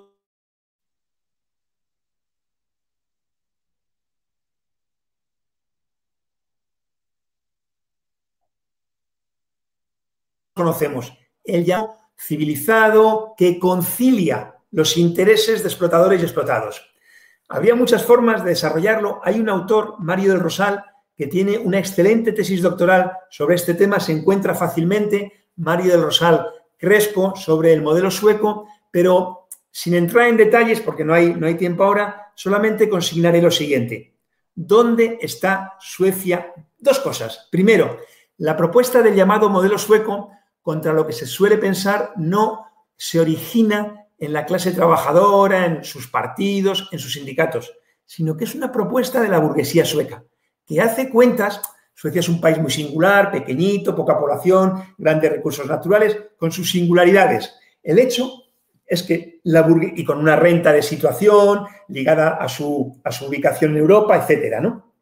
conocemos, el ya civilizado que concilia los intereses de explotadores y explotados. Habría muchas formas de desarrollarlo. Hay un autor, Mario del Rosal, que tiene una excelente tesis doctoral sobre este tema, se encuentra fácilmente, Mario del Rosal Crespo, sobre el modelo sueco, pero sin entrar en detalles, porque no hay tiempo ahora, solamente consignaré lo siguiente. ¿Dónde está Suecia? Dos cosas. Primero, la propuesta del llamado modelo sueco, contra lo que se suele pensar, no se origina en la clase trabajadora, en sus partidos, en sus sindicatos, sino que es una propuesta de la burguesía sueca, que hace cuentas. Suecia es un país muy singular, pequeñito, poca población, grandes recursos naturales, con sus singularidades. El hecho es que y con una renta de situación ligada a su ubicación en Europa, etcétera, ¿no?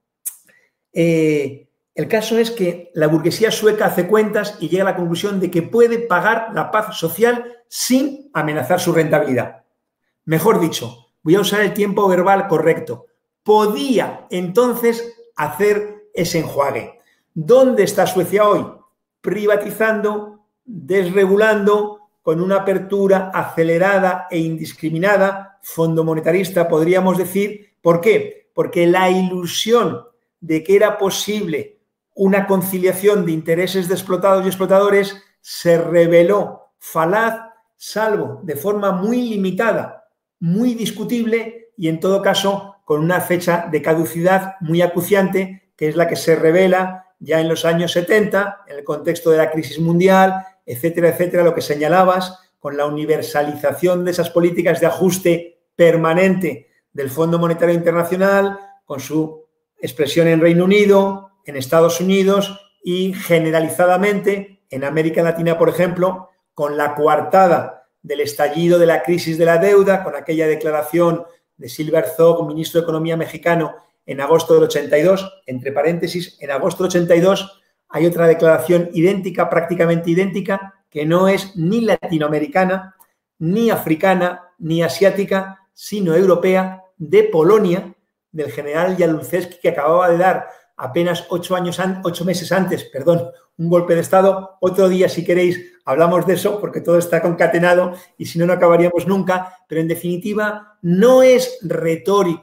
El caso es que la burguesía sueca hace cuentas y llega a la conclusión de que puede pagar la paz social sin amenazar su rentabilidad. Mejor dicho, voy a usar el tiempo verbal correcto. Podía entonces hacer ese enjuague. ¿Dónde está Suecia hoy? Privatizando, desregulando, con una apertura acelerada e indiscriminada, fondo monetarista, podríamos decir. ¿Por qué? Porque la ilusión de que era posible una conciliación de intereses de explotados y explotadores se reveló falaz, salvo de forma muy limitada, muy discutible y en todo caso con una fecha de caducidad muy acuciante, que es la que se revela ya en los años 70, en el contexto de la crisis mundial, etcétera, etcétera, lo que señalabas con la universalización de esas políticas de ajuste permanente del Fondo Monetario Internacional, con su expresión en Reino Unido, en Estados Unidos y generalizadamente en América Latina, por ejemplo, con la coartada del estallido de la crisis de la deuda, con aquella declaración de Silver Zog, ministro de Economía mexicano, en agosto del 82, entre paréntesis, en agosto del 82 hay otra declaración idéntica, prácticamente idéntica, que no es ni latinoamericana, ni africana, ni asiática, sino europea, de Polonia, del general Jaruzelski, que acababa de dar apenas 8 meses antes, un golpe de Estado. Otro día, si queréis, hablamos de eso, porque todo está concatenado y si no, no acabaríamos nunca. Pero, en definitiva, no es retórico,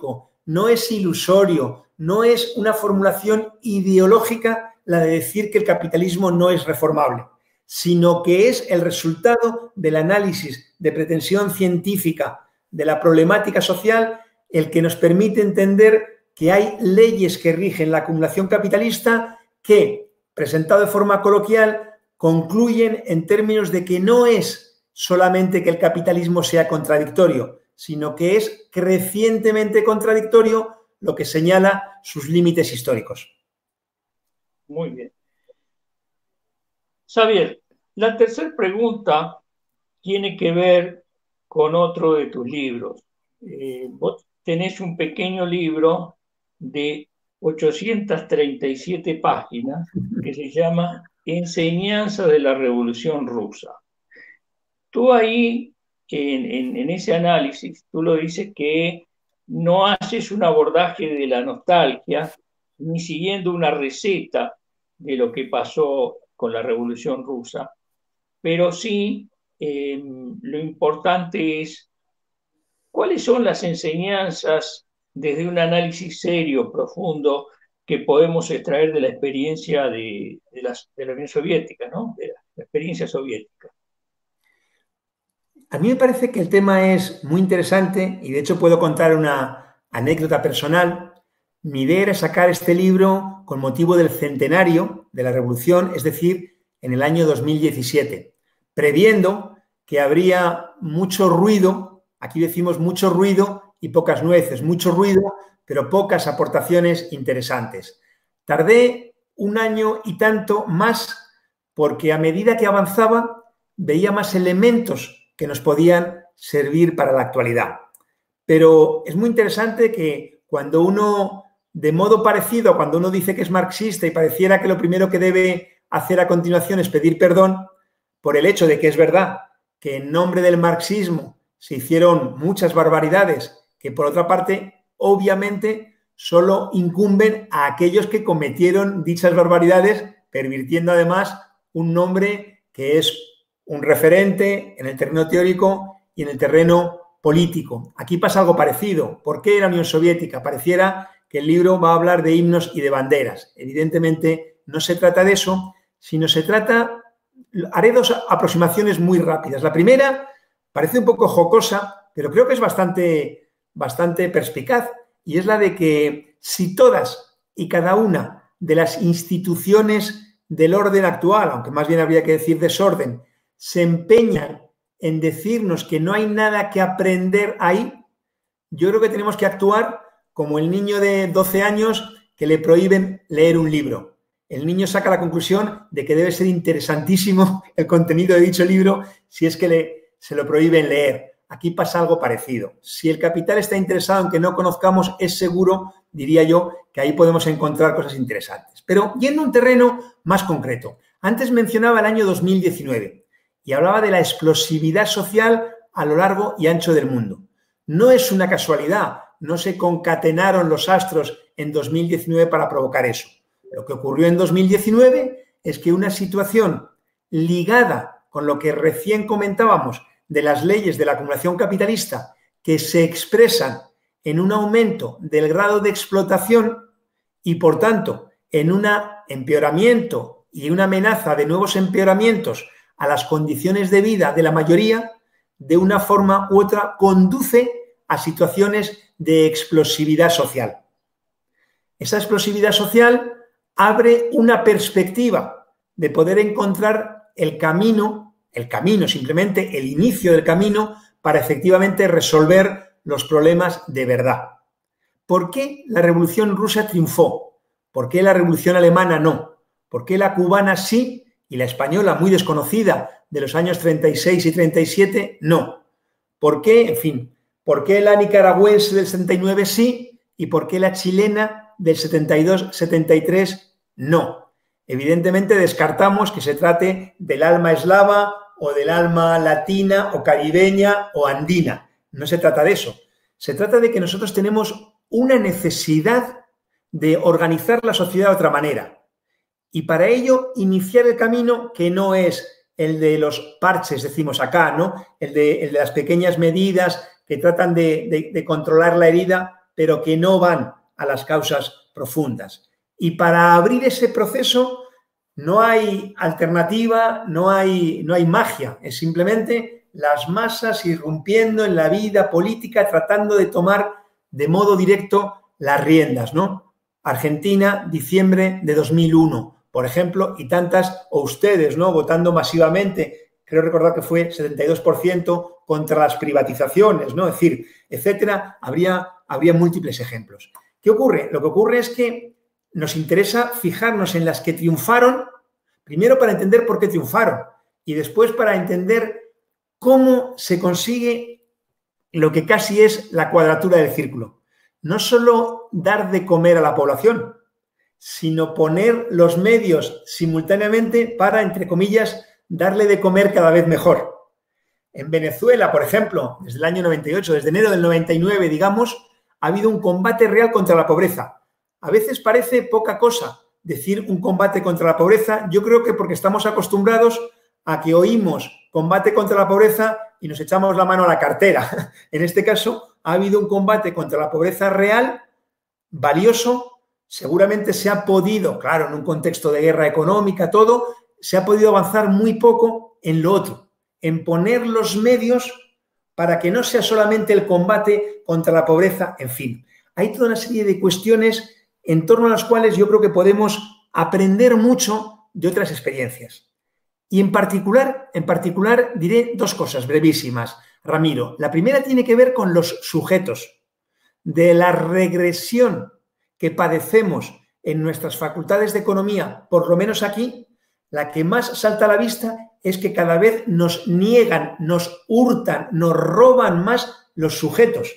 no es ilusorio, no es una formulación ideológica la de decir que el capitalismo no es reformable, sino que es el resultado del análisis de pretensión científica de la problemática social el que nos permite entender que hay leyes que rigen la acumulación capitalista que, presentado de forma coloquial, concluyen en términos de que no es solamente que el capitalismo sea contradictorio, sino que es crecientemente contradictorio, lo que señala sus límites históricos. Muy bien. Xavier, la tercera pregunta tiene que ver con otro de tus libros. Vos tenés un pequeño libro de 837 páginas que se llama Enseñanzas de la Revolución Rusa. Tú ahí, en ese análisis, tú lo dices que no haces un abordaje de la nostalgia, ni siguiendo una receta de lo que pasó con la Revolución Rusa, pero sí lo importante es cuáles son las enseñanzas desde un análisis serio, profundo, que podemos extraer de la experiencia de la Unión Soviética, ¿no? De la experiencia soviética. A mí me parece que el tema es muy interesante y de hecho puedo contar una anécdota personal. Mi idea era sacar este libro con motivo del centenario de la Revolución, es decir, en el año 2017, previendo que habría mucho ruido, aquí decimos mucho ruido y pocas nueces, mucho ruido, pero pocas aportaciones interesantes. Tardé un año y tanto más porque a medida que avanzaba veía más elementos que nos podían servir para la actualidad. Pero es muy interesante que cuando uno, de modo parecido, cuando uno dice que es marxista y pareciera que lo primero que debe hacer a continuación es pedir perdón por el hecho de que es verdad que en nombre del marxismo se hicieron muchas barbaridades que, por otra parte, obviamente solo incumben a aquellos que cometieron dichas barbaridades, pervirtiendo además un nombre que es un referente en el terreno teórico y en el terreno político. Aquí pasa algo parecido. ¿Por qué la Unión Soviética? Pareciera que el libro va a hablar de himnos y de banderas. Evidentemente no se trata de eso, sino se trata... Haré dos aproximaciones muy rápidas. La primera parece un poco jocosa, pero creo que es bastante perspicaz, y es la de que si todas y cada una de las instituciones del orden actual, aunque más bien habría que decir desorden, se empeñan en decirnos que no hay nada que aprender ahí, yo creo que tenemos que actuar como el niño de 12 años que le prohíben leer un libro. El niño saca la conclusión de que debe ser interesantísimo el contenido de dicho libro si es que se lo prohíben leer. Aquí pasa algo parecido. Si el capital está interesado en que no conozcamos, es seguro, diría yo, que ahí podemos encontrar cosas interesantes. Pero yendo a un terreno más concreto. Antes mencionaba el año 2019. Y hablaba de la explosividad social a lo largo y ancho del mundo. No es una casualidad, no se concatenaron los astros en 2019 para provocar eso. Lo que ocurrió en 2019 es que una situación ligada con lo que recién comentábamos de las leyes de la acumulación capitalista que se expresan en un aumento del grado de explotación y, por tanto, en un empeoramiento y una amenaza de nuevos empeoramientos a las condiciones de vida de la mayoría, de una forma u otra, conduce a situaciones de explosividad social. Esa explosividad social abre una perspectiva de poder encontrar el camino, simplemente el inicio del camino, para efectivamente resolver los problemas de verdad. ¿Por qué la Revolución Rusa triunfó? ¿Por qué la Revolución Alemana no? ¿Por qué la cubana sí y la española, muy desconocida, de los años 36 y 37, no? ¿Por qué? En fin, ¿por qué la nicaragüense del 79 sí y por qué la chilena del 72-73 no? Evidentemente descartamos que se trate del alma eslava o del alma latina o caribeña o andina. No se trata de eso. Se trata de que nosotros tenemos una necesidad de organizar la sociedad de otra manera. Y para ello iniciar el camino que no es el de los parches, decimos acá, ¿no? El de las pequeñas medidas que tratan de controlar la herida, pero que no van a las causas profundas. Y para abrir ese proceso no hay alternativa, no hay magia, es simplemente las masas irrumpiendo en la vida política, tratando de tomar de modo directo las riendas, ¿no? Argentina, diciembre de 2001, por ejemplo, y tantas, o ustedes, ¿no? Votando masivamente, creo recordar que fue 72% contra las privatizaciones, ¿no? Es decir, etcétera, habría múltiples ejemplos. ¿Qué ocurre? Lo que ocurre es que nos interesa fijarnos en las que triunfaron, primero para entender por qué triunfaron y después para entender cómo se consigue lo que casi es la cuadratura del círculo. No solo dar de comer a la población, sino poner los medios simultáneamente para, entre comillas, darle de comer cada vez mejor. En Venezuela, por ejemplo, desde el año 98, desde enero del 99, digamos, ha habido un combate real contra la pobreza. A veces parece poca cosa decir un combate contra la pobreza. Yo creo que porque estamos acostumbrados a que oímos combate contra la pobreza y nos echamos la mano a la cartera. En este caso, ha habido un combate contra la pobreza real, valioso. Seguramente se ha podido, claro, en un contexto de guerra económica, todo, se ha podido avanzar muy poco en lo otro, en poner los medios para que no sea solamente el combate contra la pobreza, en fin. Hay toda una serie de cuestiones en torno a las cuales yo creo que podemos aprender mucho de otras experiencias. Y en particular diré dos cosas brevísimas, Ramiro. La primera tiene que ver con los sujetos, de la regresión que padecemos en nuestras facultades de economía, por lo menos aquí, la que más salta a la vista es que cada vez nos niegan, nos hurtan, nos roban más los sujetos.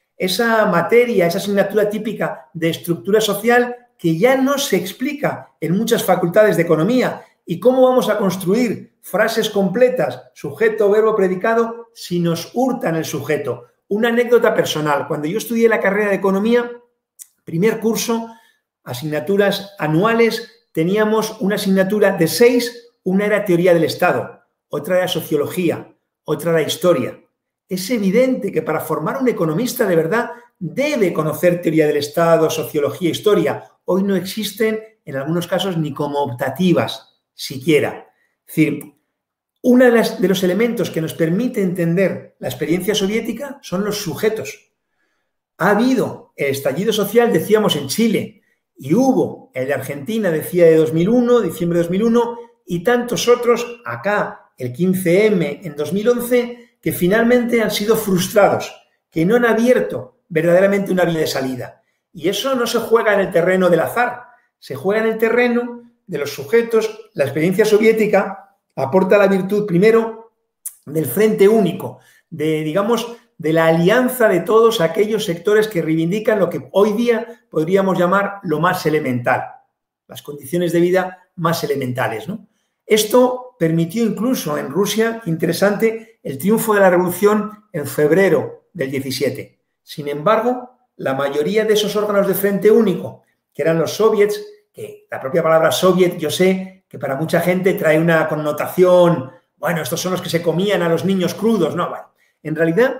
Esa materia, esa asignatura típica de estructura social que ya no se explica en muchas facultades de economía. ¿Y cómo vamos a construir frases completas, sujeto, verbo, predicado, si nos hurtan el sujeto? Una anécdota personal. Cuando yo estudié la carrera de economía, primer curso, asignaturas anuales, teníamos una asignatura de 6, una era teoría del Estado, otra era sociología, otra era historia. Es evidente que para formar un economista de verdad debe conocer teoría del Estado, sociología, historia. Hoy no existen, en algunos casos, ni como optativas, siquiera. Es decir, uno de los elementos que nos permite entender la experiencia soviética son los sujetos. Ha habido el estallido social, decíamos, en Chile, y hubo el de Argentina, decía, de 2001, diciembre de 2001, y tantos otros acá, el 15M en 2011, que finalmente han sido frustrados, que no han abierto verdaderamente una vía de salida. Y eso no se juega en el terreno del azar, se juega en el terreno de los sujetos. La experiencia soviética aporta la virtud, primero, del frente único, digamos, de la alianza de todos aquellos sectores que reivindican lo que hoy día podríamos llamar lo más elemental, las condiciones de vida más elementales, ¿no? Esto permitió incluso en Rusia, interesante, el triunfo de la revolución en febrero del 17. Sin embargo, la mayoría de esos órganos de frente único, que eran los soviets, que la propia palabra soviet, yo sé que para mucha gente trae una connotación, bueno, estos son los que se comían a los niños crudos, no, bueno, en realidad,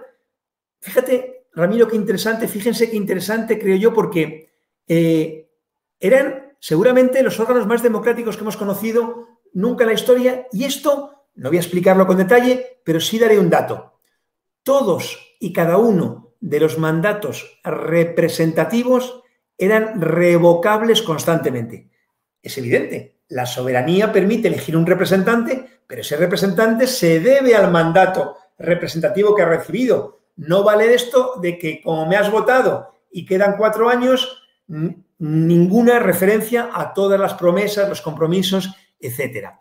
fíjate, Ramiro, qué interesante, fíjense qué interesante, creo yo, porque eran seguramente los órganos más democráticos que hemos conocido nunca en la historia, y esto, no voy a explicarlo con detalle, pero sí daré un dato. Todos y cada uno de los mandatos representativos eran revocables constantemente. Es evidente, la soberanía permite elegir un representante, pero ese representante se debe al mandato representativo que ha recibido. No vale esto de que, como me has votado y quedan 4 años, ninguna referencia a todas las promesas, los compromisos, etcétera.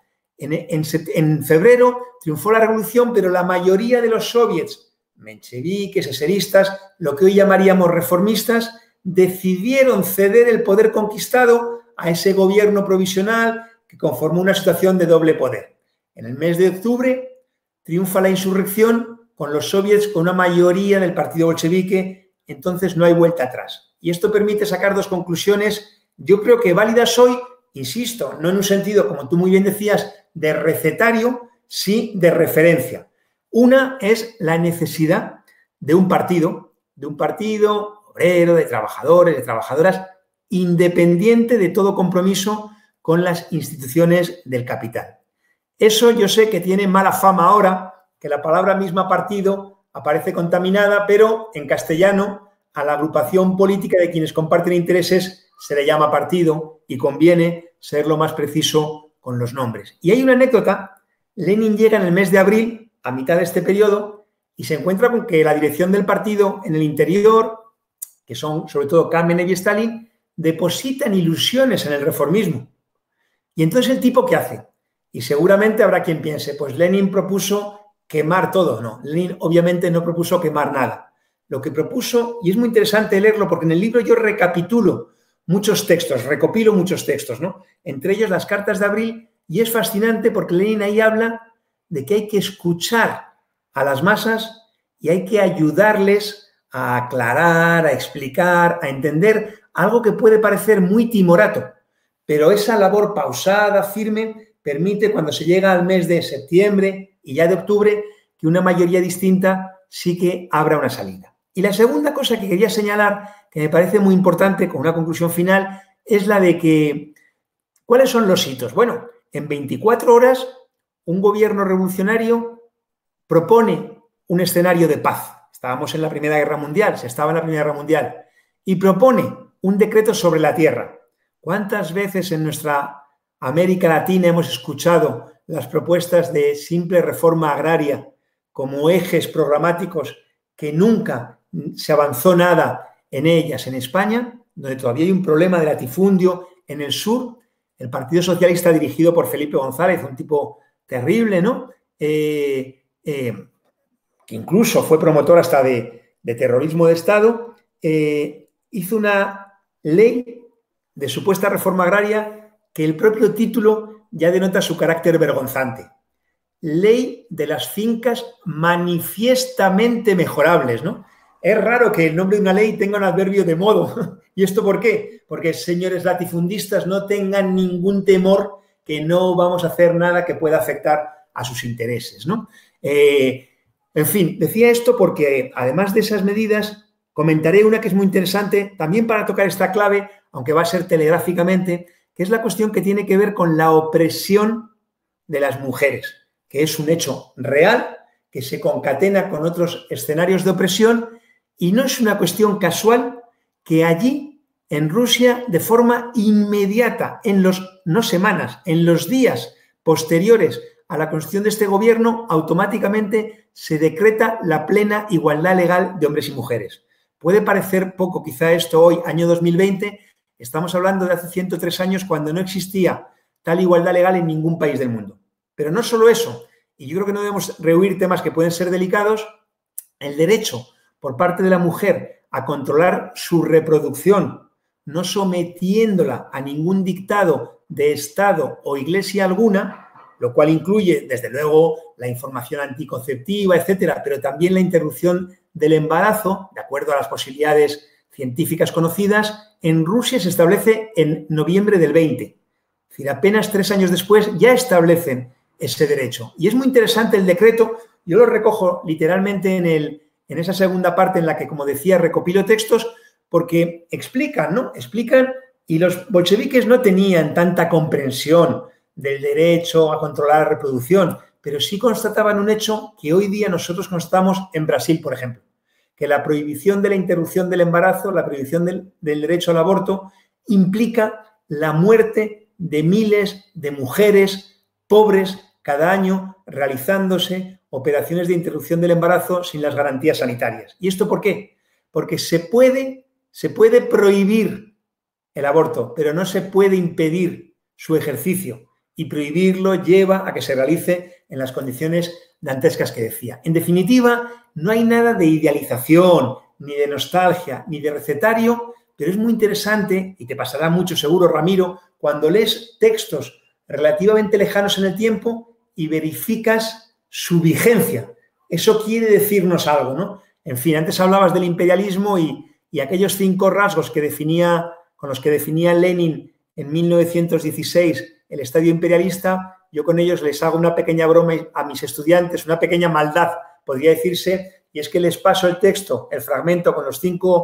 En febrero triunfó la revolución, pero la mayoría de los soviets, mencheviques, eseristas, lo que hoy llamaríamos reformistas, decidieron ceder el poder conquistado a ese gobierno provisional que conformó una situación de doble poder. En el mes de octubre triunfa la insurrección con los soviets con una mayoría del partido bolchevique, entonces no hay vuelta atrás. Y esto permite sacar 2 conclusiones, yo creo que válidas hoy, insisto, no en un sentido, como tú muy bien decías, de recetario, sí de referencia. Una es la necesidad de un partido obrero, de trabajadores, de trabajadoras, independiente de todo compromiso con las instituciones del capital. Eso yo sé que tiene mala fama ahora, que la palabra misma partido aparece contaminada, pero en castellano a la agrupación política de quienes comparten intereses se le llama partido y conviene ser lo más preciso con los nombres. Y hay una anécdota. Lenin llega en el mes de abril, a mitad de este periodo, y se encuentra con que la dirección del partido en el interior, que son sobre todo Kamenev y Stalin, depositan ilusiones en el reformismo. Y entonces el tipo, ¿qué hace? Y seguramente habrá quien piense, pues Lenin propuso quemar todo. No, Lenin obviamente no propuso quemar nada. Lo que propuso, y es muy interesante leerlo porque en el libro yo recapitulo muchos textos, recopilo muchos textos, ¿no? Entre ellos las cartas de abril, y es fascinante porque Lenin ahí habla de que hay que escuchar a las masas y hay que ayudarles a aclarar, a explicar, a entender algo que puede parecer muy timorato, pero esa labor pausada, firme, permite cuando se llega al mes de septiembre y ya de octubre que una mayoría distinta sí que abra una salida. Y la segunda cosa que quería señalar, que me parece muy importante con una conclusión final, es la de que, ¿cuáles son los hitos? Bueno, en 24 horas un gobierno revolucionario propone un escenario de paz. Estábamos en la Primera Guerra Mundial, se estaba en la Primera Guerra Mundial, y propone un decreto sobre la tierra. ¿Cuántas veces en nuestra América Latina hemos escuchado las propuestas de simple reforma agraria como ejes programáticos que nunca se avanzó nada en ellas? En España, donde todavía hay un problema de latifundio en el sur, el Partido Socialista dirigido por Felipe González, un tipo terrible, ¿no? Que incluso fue promotor hasta de terrorismo de Estado, hizo una ley de supuesta reforma agraria que el propio título ya denota su carácter vergonzante. Ley de las fincas manifiestamente mejorables, ¿no? Es raro que el nombre de una ley tenga un adverbio de modo. ¿Y esto por qué? Porque, señores latifundistas, no tengan ningún temor que no vamos a hacer nada que pueda afectar a sus intereses, ¿no? En fin, decía esto porque, además de esas medidas, comentaré una que es muy interesante, también para tocar esta clave, aunque va a ser telegráficamente, que es la cuestión que tiene que ver con la opresión de las mujeres, que es un hecho real, que se concatena con otros escenarios de opresión, y no es una cuestión casual que allí, en Rusia, de forma inmediata, no semanas, en los días posteriores a la constitución de este gobierno, automáticamente se decreta la plena igualdad legal de hombres y mujeres. Puede parecer poco quizá esto hoy, año 2020, estamos hablando de hace 103 años cuando no existía tal igualdad legal en ningún país del mundo. Pero no solo eso, y yo creo que no debemos rehuir temas que pueden ser delicados, el derecho por parte de la mujer a controlar su reproducción, no sometiéndola a ningún dictado de Estado o Iglesia alguna, lo cual incluye, desde luego, la información anticonceptiva, etcétera, pero también la interrupción del embarazo, de acuerdo a las posibilidades científicas conocidas, en Rusia se establece en noviembre del 20. Es decir, apenas 3 años después ya establecen ese derecho. Y es muy interesante el decreto, yo lo recojo literalmente en esa segunda parte en la que, como decía, recopilo textos, porque explican, ¿no? Explican, y los bolcheviques no tenían tanta comprensión del derecho a controlar la reproducción, pero sí constataban un hecho que hoy día nosotros constatamos en Brasil, por ejemplo, que la prohibición de la interrupción del embarazo, la prohibición del derecho al aborto, implica la muerte de miles de mujeres pobres cada año realizándose operaciones de interrupción del embarazo sin las garantías sanitarias. ¿Y esto por qué? Porque se puede prohibir el aborto, pero no se puede impedir su ejercicio. Y prohibirlo lleva a que se realice en las condiciones dantescas que decía. En definitiva, no hay nada de idealización, ni de nostalgia, ni de recetario, pero es muy interesante, y te pasará mucho seguro, Ramiro, cuando lees textos relativamente lejanos en el tiempo y verificas su vigencia. Eso quiere decirnos algo, ¿no? En fin, antes hablabas del imperialismo y aquellos 5 rasgos con los que definía Lenin en 1916 el estadio imperialista. Yo con ellos les hago una pequeña broma a mis estudiantes, una pequeña maldad, podría decirse, y es que les paso el texto, el fragmento con los 5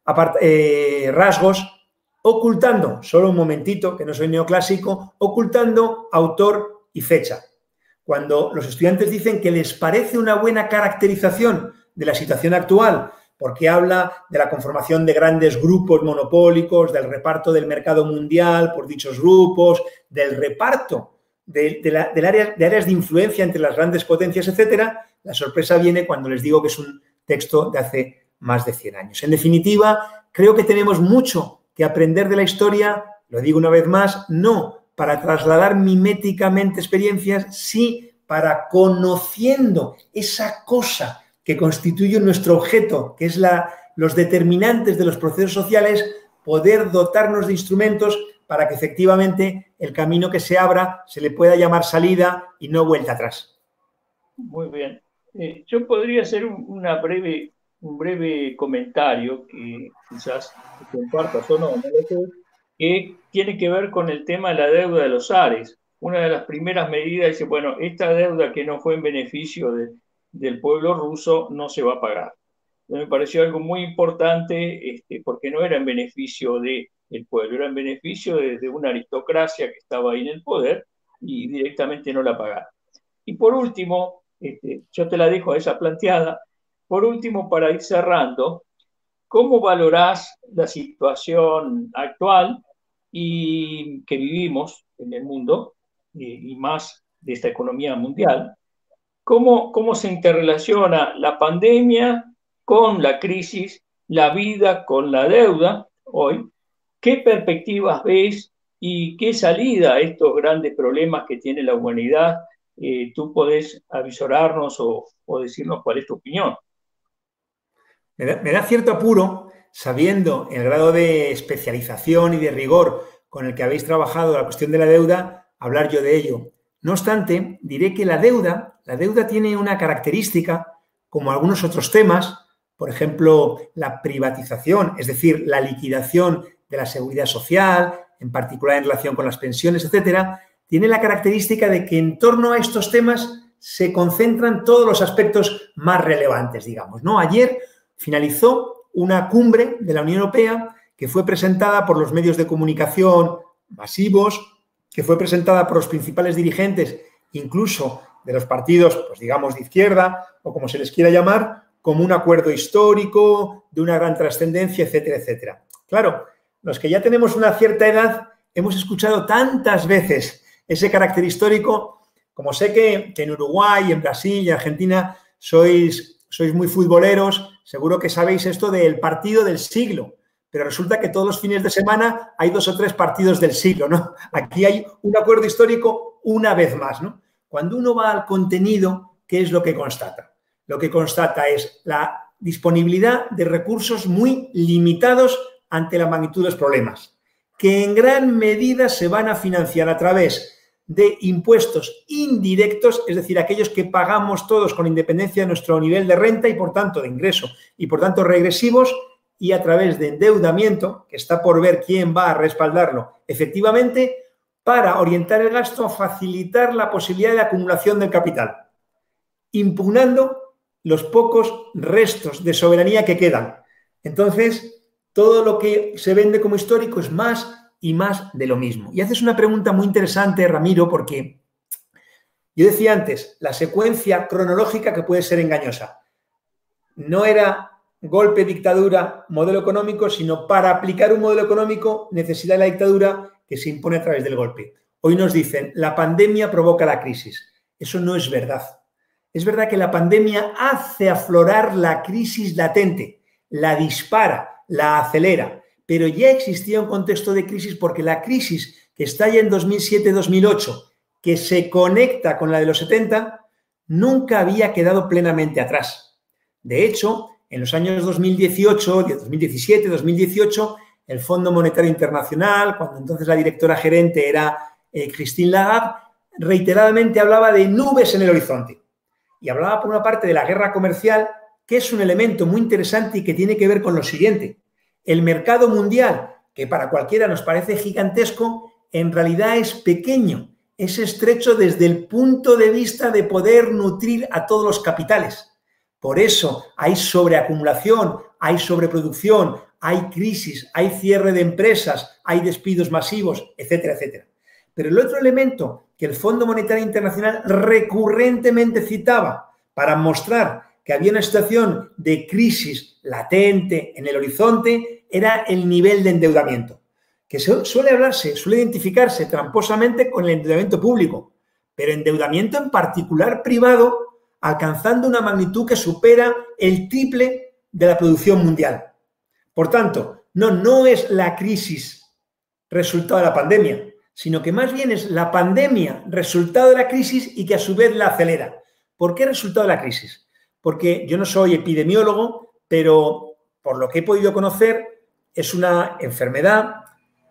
rasgos, ocultando, solo un momentito, que no soy neoclásico, ocultando autor y fecha. Cuando los estudiantes dicen que les parece una buena caracterización de la situación actual, porque habla de la conformación de grandes grupos monopólicos, del reparto del mercado mundial por dichos grupos, del reparto de áreas de influencia entre las grandes potencias, etcétera, la sorpresa viene cuando les digo que es un texto de hace más de 100 años. En definitiva, creo que tenemos mucho que aprender de la historia, lo digo una vez más, no para trasladar miméticamente experiencias, sí para, conociendo esa cosa que constituye nuestro objeto, que es los determinantes de los procesos sociales, poder dotarnos de instrumentos para que efectivamente el camino que se abra se le pueda llamar salida y no vuelta atrás. Muy bien. Yo podría hacer un breve comentario que quizás compartas o no, que tiene que ver con el tema de la deuda de los zares. Una de las primeras medidas dice, bueno, esta deuda que no fue en beneficio del pueblo ruso no se va a pagar. Me pareció algo muy importante porque no era en beneficio del pueblo, era en beneficio de una aristocracia que estaba ahí en el poder y directamente no la pagaba. Y por último, yo te la dejo a esa planteada, por último, para ir cerrando, ¿cómo valorás la situación actual y que vivimos en el mundo y más de esta economía mundial? ¿Cómo se interrelaciona la pandemia con la crisis, la vida con la deuda hoy? ¿Qué perspectivas ves y qué salida a estos grandes problemas que tiene la humanidad? ¿Tú podés avisorarnos o decirnos cuál es tu opinión? Me da cierto apuro, sabiendo el grado de especialización y de rigor con el que habéis trabajado la cuestión de la deuda, hablar yo de ello. No obstante, diré que la deuda tiene una característica, como algunos otros temas, por ejemplo, la privatización, es decir, la liquidación de la seguridad social, en particular en relación con las pensiones, etcétera, tiene la característica de que en torno a estos temas se concentran todos los aspectos más relevantes, digamos, ¿no? Ayer finalizó una cumbre de la Unión Europea que fue presentada por los medios de comunicación masivos, que fue presentada por los principales dirigentes, incluso de los partidos, pues digamos, de izquierda, o como se les quiera llamar, como un acuerdo histórico, de una gran trascendencia, etcétera, etcétera. Claro, los que ya tenemos una cierta edad hemos escuchado tantas veces ese carácter histórico, como sé que en Uruguay, en Brasil y Argentina sois muy futboleros, seguro que sabéis esto del partido del siglo, pero resulta que todos los fines de semana hay 2 o 3 partidos del siglo, ¿no? Aquí hay un acuerdo histórico una vez más, ¿no? Cuando uno va al contenido, ¿qué es lo que constata? Lo que constata es la disponibilidad de recursos muy limitados ante la magnitud de los problemas, que en gran medida se van a financiar a través de impuestos indirectos, es decir, aquellos que pagamos todos con independencia de nuestro nivel de renta y, por tanto, de ingreso, y, por tanto, regresivos, y a través de endeudamiento, que está por ver quién va a respaldarlo efectivamente, para orientar el gasto a facilitar la posibilidad de acumulación del capital, impugnando los pocos restos de soberanía que quedan. Entonces, todo lo que se vende como histórico es más y más de lo mismo. Y haces una pregunta muy interesante, Ramiro, porque yo decía antes, la secuencia cronológica que puede ser engañosa. No era golpe, dictadura, modelo económico, sino para aplicar un modelo económico, necesidad de la dictadura que se impone a través del golpe. Hoy nos dicen, la pandemia provoca la crisis. Eso no es verdad. Es verdad que la pandemia hace aflorar la crisis latente, la dispara, la acelera, pero ya existía un contexto de crisis porque la crisis que estalla en 2007-2008, que se conecta con la de los 70, nunca había quedado plenamente atrás. De hecho, en los años 2018, 2017, 2018, el Fondo Monetario Internacional, cuando entonces la directora gerente era Christine Lagarde, reiteradamente hablaba de nubes en el horizonte. Y hablaba por una parte de la guerra comercial, que es un elemento muy interesante y que tiene que ver con lo siguiente. El mercado mundial, que para cualquiera nos parece gigantesco, en realidad es pequeño, es estrecho desde el punto de vista de poder nutrir a todos los capitales. Por eso hay sobreacumulación, hay sobreproducción, hay crisis, hay cierre de empresas, hay despidos masivos, etcétera, etcétera. Pero el otro elemento que el Fondo Monetario Internacional recurrentemente citaba para mostrar que había una situación de crisis latente en el horizonte era el nivel de endeudamiento, que suele identificarse tramposamente con el endeudamiento público, pero endeudamiento en particular privado, alcanzando una magnitud que supera el triple de la producción mundial. Por tanto, no es la crisis resultado de la pandemia, sino que más bien es la pandemia resultado de la crisis y que a su vez la acelera. ¿Por qué resultado de la crisis? Porque yo no soy epidemiólogo, pero por lo que he podido conocer es una enfermedad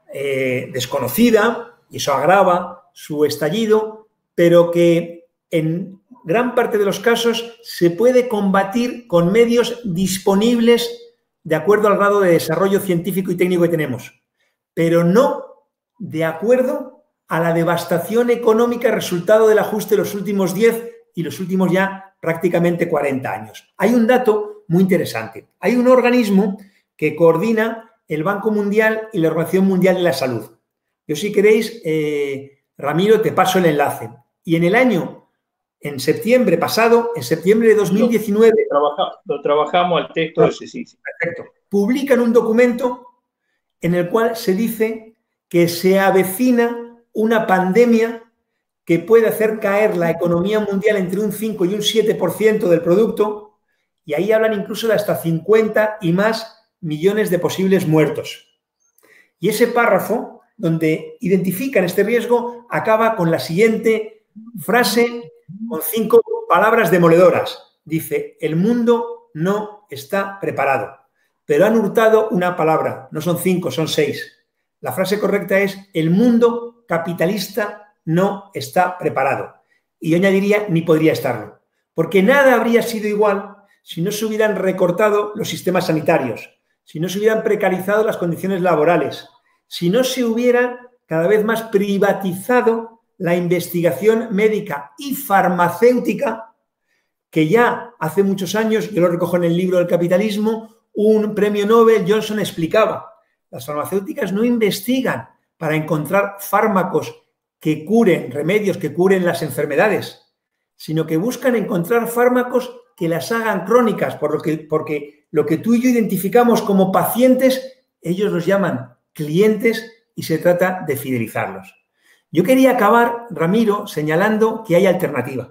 desconocida y eso agrava su estallido, pero que en gran parte de los casos se puede combatir con medios disponibles de acuerdo al grado de desarrollo científico y técnico que tenemos, pero no de acuerdo a la devastación económica resultado del ajuste de los últimos 10 y los últimos ya prácticamente 40 años. Hay un dato muy interesante. Hay un organismo que coordina el Banco Mundial y la Organización Mundial de la Salud. Yo, si queréis, Ramiro, te paso el enlace. Y en septiembre pasado, en septiembre de 2019... Lo trabajamos al texto de ese sitio. Perfecto. Publican un documento en el cual se dice que se avecina una pandemia que puede hacer caer la economía mundial entre un 5 y un 7% del producto, y ahí hablan incluso de hasta 50 y más millones de posibles muertos. Y ese párrafo, donde identifican este riesgo, acaba con la siguiente frase, con 5 palabras demoledoras. Dice, el mundo no está preparado, pero han hurtado una palabra, no son 5, son 6. La frase correcta es, el mundo capitalista no está preparado. Y yo añadiría, ni podría estarlo. Porque nada habría sido igual si no se hubieran recortado los sistemas sanitarios, si no se hubieran precarizado las condiciones laborales, si no se hubiera cada vez más privatizado la investigación médica y farmacéutica, que ya hace muchos años, yo lo recojo en el libro del capitalismo, un premio Nobel, Johnson, explicaba. Las farmacéuticas no investigan para encontrar fármacos que curen, remedios que curen las enfermedades, sino que buscan encontrar fármacos que las hagan crónicas, porque lo que tú y yo identificamos como pacientes, ellos los llaman clientes y se trata de fidelizarlos. Yo quería acabar, Ramiro, señalando que hay alternativa,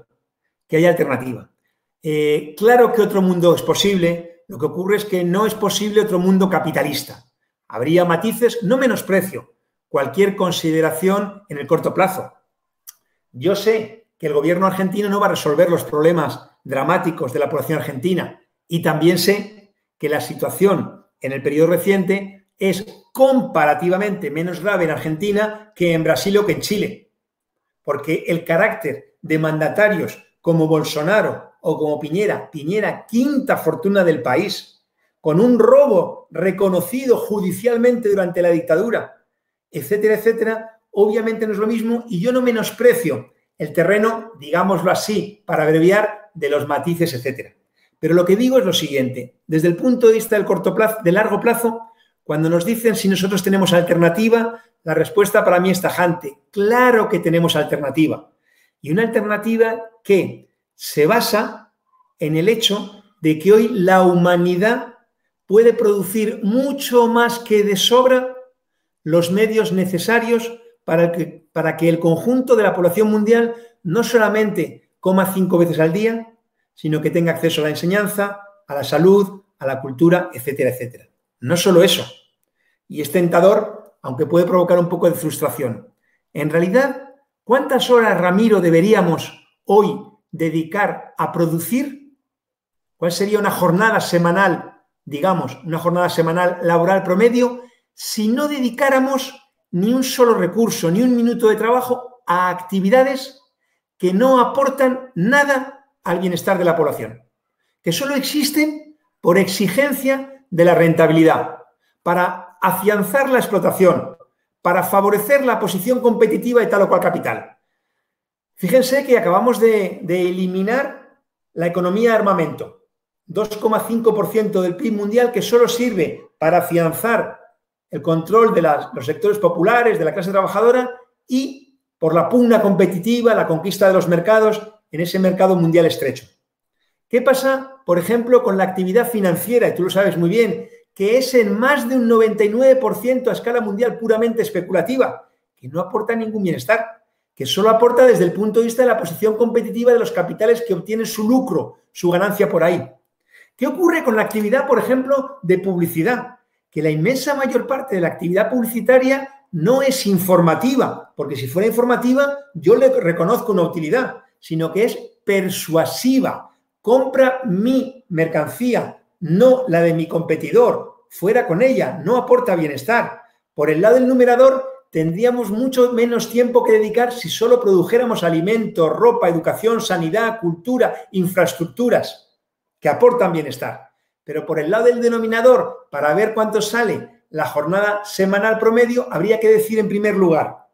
claro que otro mundo es posible, lo que ocurre es que no es posible otro mundo capitalista. Habría matices, no menosprecio cualquier consideración en el corto plazo. Yo sé que el gobierno argentino no va a resolver los problemas dramáticos de la población argentina y también sé que la situación en el periodo reciente es comparativamente menos grave en Argentina que en Brasil o que en Chile, porque el carácter de mandatarios como Bolsonaro o como Piñera, quinta fortuna del país, con un robo reconocido judicialmente durante la dictadura, etcétera, etcétera, obviamente no es lo mismo y yo no menosprecio el terreno, digámoslo así, para abreviar, de los matices, etcétera. Pero lo que digo es lo siguiente, desde el punto de vista del corto plazo, del largo plazo, cuando nos dicen si nosotros tenemos alternativa, la respuesta para mí es tajante. Claro que tenemos alternativa. Y una alternativa que se basa en el hecho de que hoy la humanidad puede producir mucho más que de sobra los medios necesarios para que el conjunto de la población mundial no solamente coma 5 veces al día, sino que tenga acceso a la enseñanza, a la salud, a la cultura, etcétera, etcétera. No solo eso. Y es tentador, aunque puede provocar un poco de frustración. En realidad, ¿cuántas horas, Ramiro, deberíamos hoy dedicar a producir? ¿Cuál sería una jornada semanal, digamos, una jornada semanal laboral promedio, si no dedicáramos ni un solo recurso, ni un minuto de trabajo a actividades que no aportan nada al bienestar de la población, que solo existen por exigencia de la rentabilidad, para afianzar la explotación, para favorecer la posición competitiva de tal o cual capital? Fíjense que acabamos de eliminar la economía de armamento, 2,5% del PIB mundial que solo sirve para afianzar el control de los sectores populares, de la clase trabajadora y por la pugna competitiva, la conquista de los mercados en ese mercado mundial estrecho. ¿Qué pasa, por ejemplo, con la actividad financiera? Y tú lo sabes muy bien, que es en más de un 99% a escala mundial puramente especulativa, que no aporta ningún bienestar, que solo aporta desde el punto de vista de la posición competitiva de los capitales que obtienen su lucro, su ganancia por ahí. ¿Qué ocurre con la actividad, por ejemplo, de publicidad? Que la inmensa mayor parte de la actividad publicitaria no es informativa, porque si fuera informativa yo le reconozco una utilidad, sino que es persuasiva. Compra mi mercancía, no la de mi competidor. Fuera con ella, no aporta bienestar. Por el lado del numerador, tendríamos mucho menos tiempo que dedicar si solo produjéramos alimentos, ropa, educación, sanidad, cultura, infraestructuras que aportan bienestar. Pero por el lado del denominador, para ver cuánto sale la jornada semanal promedio, habría que decir en primer lugar,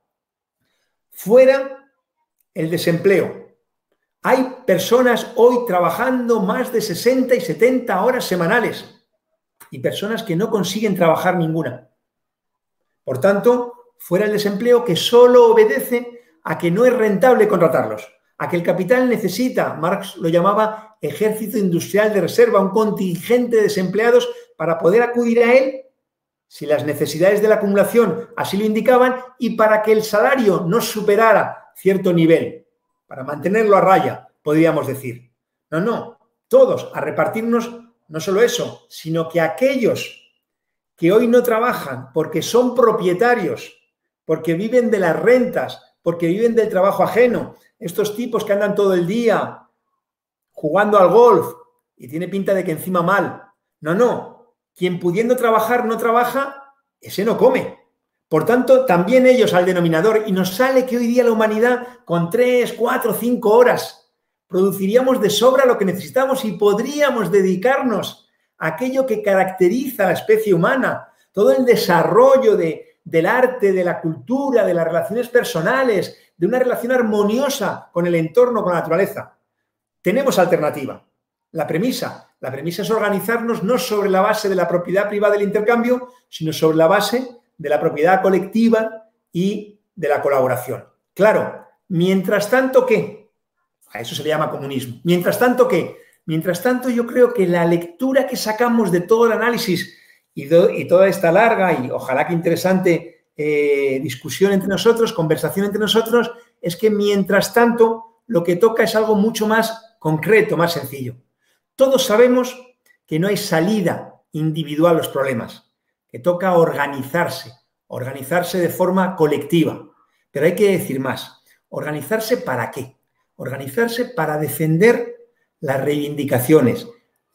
fuera el desempleo. Hay personas hoy trabajando más de 60 y 70 horas semanales y personas que no consiguen trabajar ninguna. Por tanto, fuera el desempleo que solo obedece a que no es rentable contratarlos, a que el capital necesita, Marx lo llamaba ejército industrial de reserva, un contingente de desempleados para poder acudir a él si las necesidades de la acumulación así lo indicaban y para que el salario no superara cierto nivel, para mantenerlo a raya, podríamos decir. No, todos a repartirnos no solo eso, sino que aquellos que hoy no trabajan porque son propietarios, porque viven de las rentas, porque viven del trabajo ajeno, estos tipos que andan todo el día jugando al golf y tiene pinta de que encima mal. No, quien pudiendo trabajar no trabaja, ese no come. Por tanto, también ellos al denominador, y nos sale que hoy día la humanidad con 3, 4, 5 horas produciríamos de sobra lo que necesitamos y podríamos dedicarnos a aquello que caracteriza a la especie humana, todo el desarrollo del arte, de la cultura, de las relaciones personales, de una relación armoniosa con el entorno, con la naturaleza. Tenemos alternativa. La premisa es organizarnos no sobre la base de la propiedad privada del intercambio, sino sobre la base de la propiedad colectiva y de la colaboración. Claro, mientras tanto, ¿qué? A eso se le llama comunismo. Mientras tanto, ¿qué? Mientras tanto, yo creo que la lectura que sacamos de todo el análisis y toda esta larga y ojalá que interesante discusión entre nosotros, conversación entre nosotros, es que mientras tanto lo que toca es algo mucho más concreto, más sencillo. Todos sabemos que no hay salida individual a los problemas, que toca organizarse de forma colectiva. Pero hay que decir más. ¿Organizarse para qué? Organizarse para defender las reivindicaciones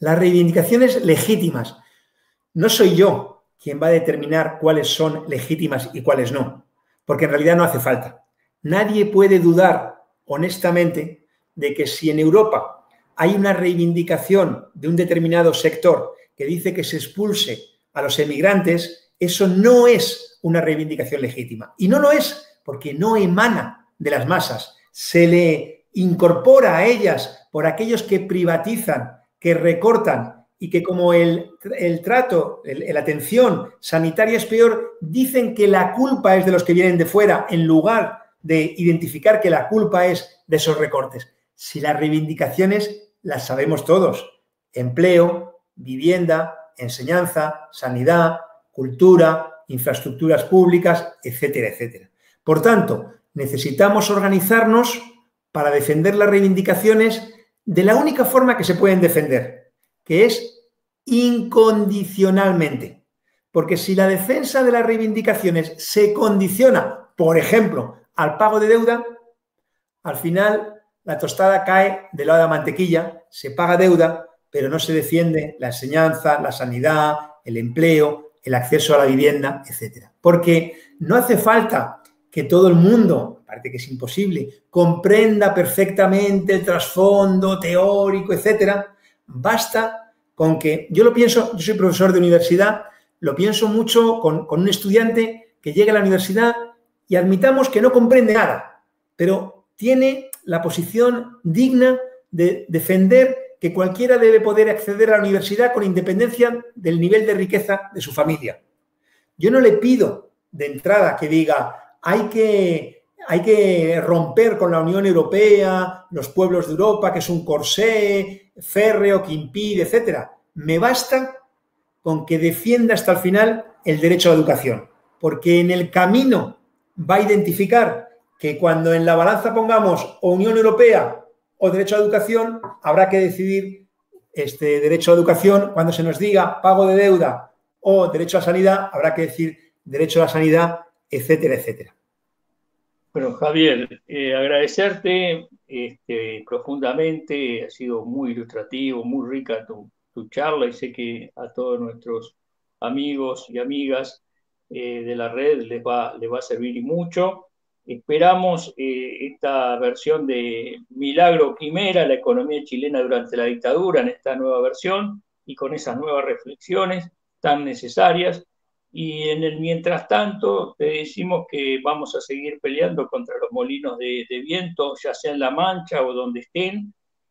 legítimas. No soy yo quien va a determinar cuáles son legítimas y cuáles no, porque en realidad no hace falta. Nadie puede dudar honestamente de que si en Europa hay una reivindicación de un determinado sector que dice que se expulse a los emigrantes, eso no es una reivindicación legítima. Y no lo es porque no emana de las masas, se le incorpora a ellas por aquellos que privatizan, que recortan y que como el trato, la atención sanitaria es peor, dicen que la culpa es de los que vienen de fuera en lugar de identificar que la culpa es de esos recortes. Si las reivindicaciones las sabemos todos, empleo, vivienda, enseñanza, sanidad, cultura, infraestructuras públicas, etcétera, etcétera. Por tanto, necesitamos organizarnos para defender las reivindicaciones de la única forma que se pueden defender, que es incondicionalmente. Porque si la defensa de las reivindicaciones se condiciona, por ejemplo, al pago de deuda, al final la tostada cae del lado de la mantequilla, se paga deuda, pero no se defiende la enseñanza, la sanidad, el empleo, el acceso a la vivienda, etc. Porque no hace falta que todo el mundo, parece que es imposible, comprenda perfectamente el trasfondo teórico, etc. Basta con que, yo lo pienso, yo soy profesor de universidad, lo pienso mucho con un estudiante que llega a la universidad y admitamos que no comprende nada, pero tiene la posición digna de defender que cualquiera debe poder acceder a la universidad con independencia del nivel de riqueza de su familia. Yo no le pido de entrada que diga hay que romper con la Unión Europea, los pueblos de Europa, que es un corsé férreo que impide, etcétera. Me basta con que defienda hasta el final el derecho a la educación, porque en el camino va a identificar que cuando en la balanza pongamos o Unión Europea o derecho a la educación, habrá que decidir derecho a la educación. Cuando se nos diga pago de deuda o derecho a sanidad, habrá que decir derecho a la sanidad, etcétera, etcétera. Bueno, Javier, agradecerte profundamente, ha sido muy ilustrativo, muy rica tu charla y sé que a todos nuestros amigos y amigas de la red les va a servir y mucho. Esperamos esta versión de Milagro Quimera, la economía chilena durante la dictadura, en esta nueva versión y con esas nuevas reflexiones tan necesarias. Y en el mientras tanto, te decimos que vamos a seguir peleando contra los molinos de viento, ya sea en La Mancha o donde estén,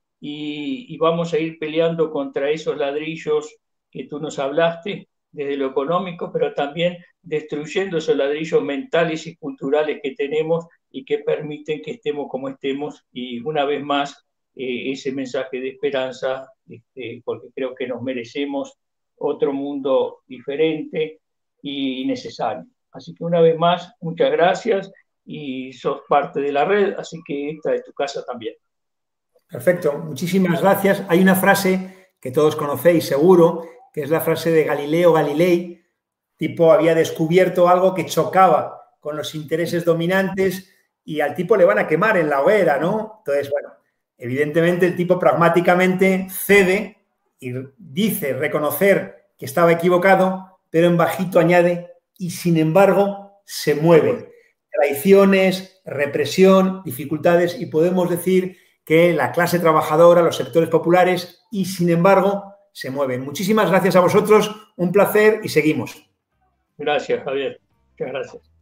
y vamos a ir peleando contra esos ladrillos que tú nos hablaste, desde lo económico, pero también destruyendo esos ladrillos mentales y culturales que tenemos y que permiten que estemos como estemos. Y una vez más, ese mensaje de esperanza, porque creo que nos merecemos otro mundo diferente y necesario. Así que una vez más, muchas gracias y sos parte de la red, así que esta es tu casa también. Perfecto, muchísimas gracias. Hay una frase que todos conocéis seguro, que es la frase de Galileo Galilei, tipo había descubierto algo que chocaba con los intereses dominantes y al tipo le van a quemar en la hoguera, ¿no? Entonces, bueno, evidentemente el tipo pragmáticamente cede y dice reconocer que estaba equivocado, pero en bajito añade y sin embargo se mueve. Traiciones, represión, dificultades y podemos decir que la clase trabajadora, los sectores populares y sin embargo se mueven. Muchísimas gracias a vosotros, un placer y seguimos. Gracias, Javier. Muchas gracias.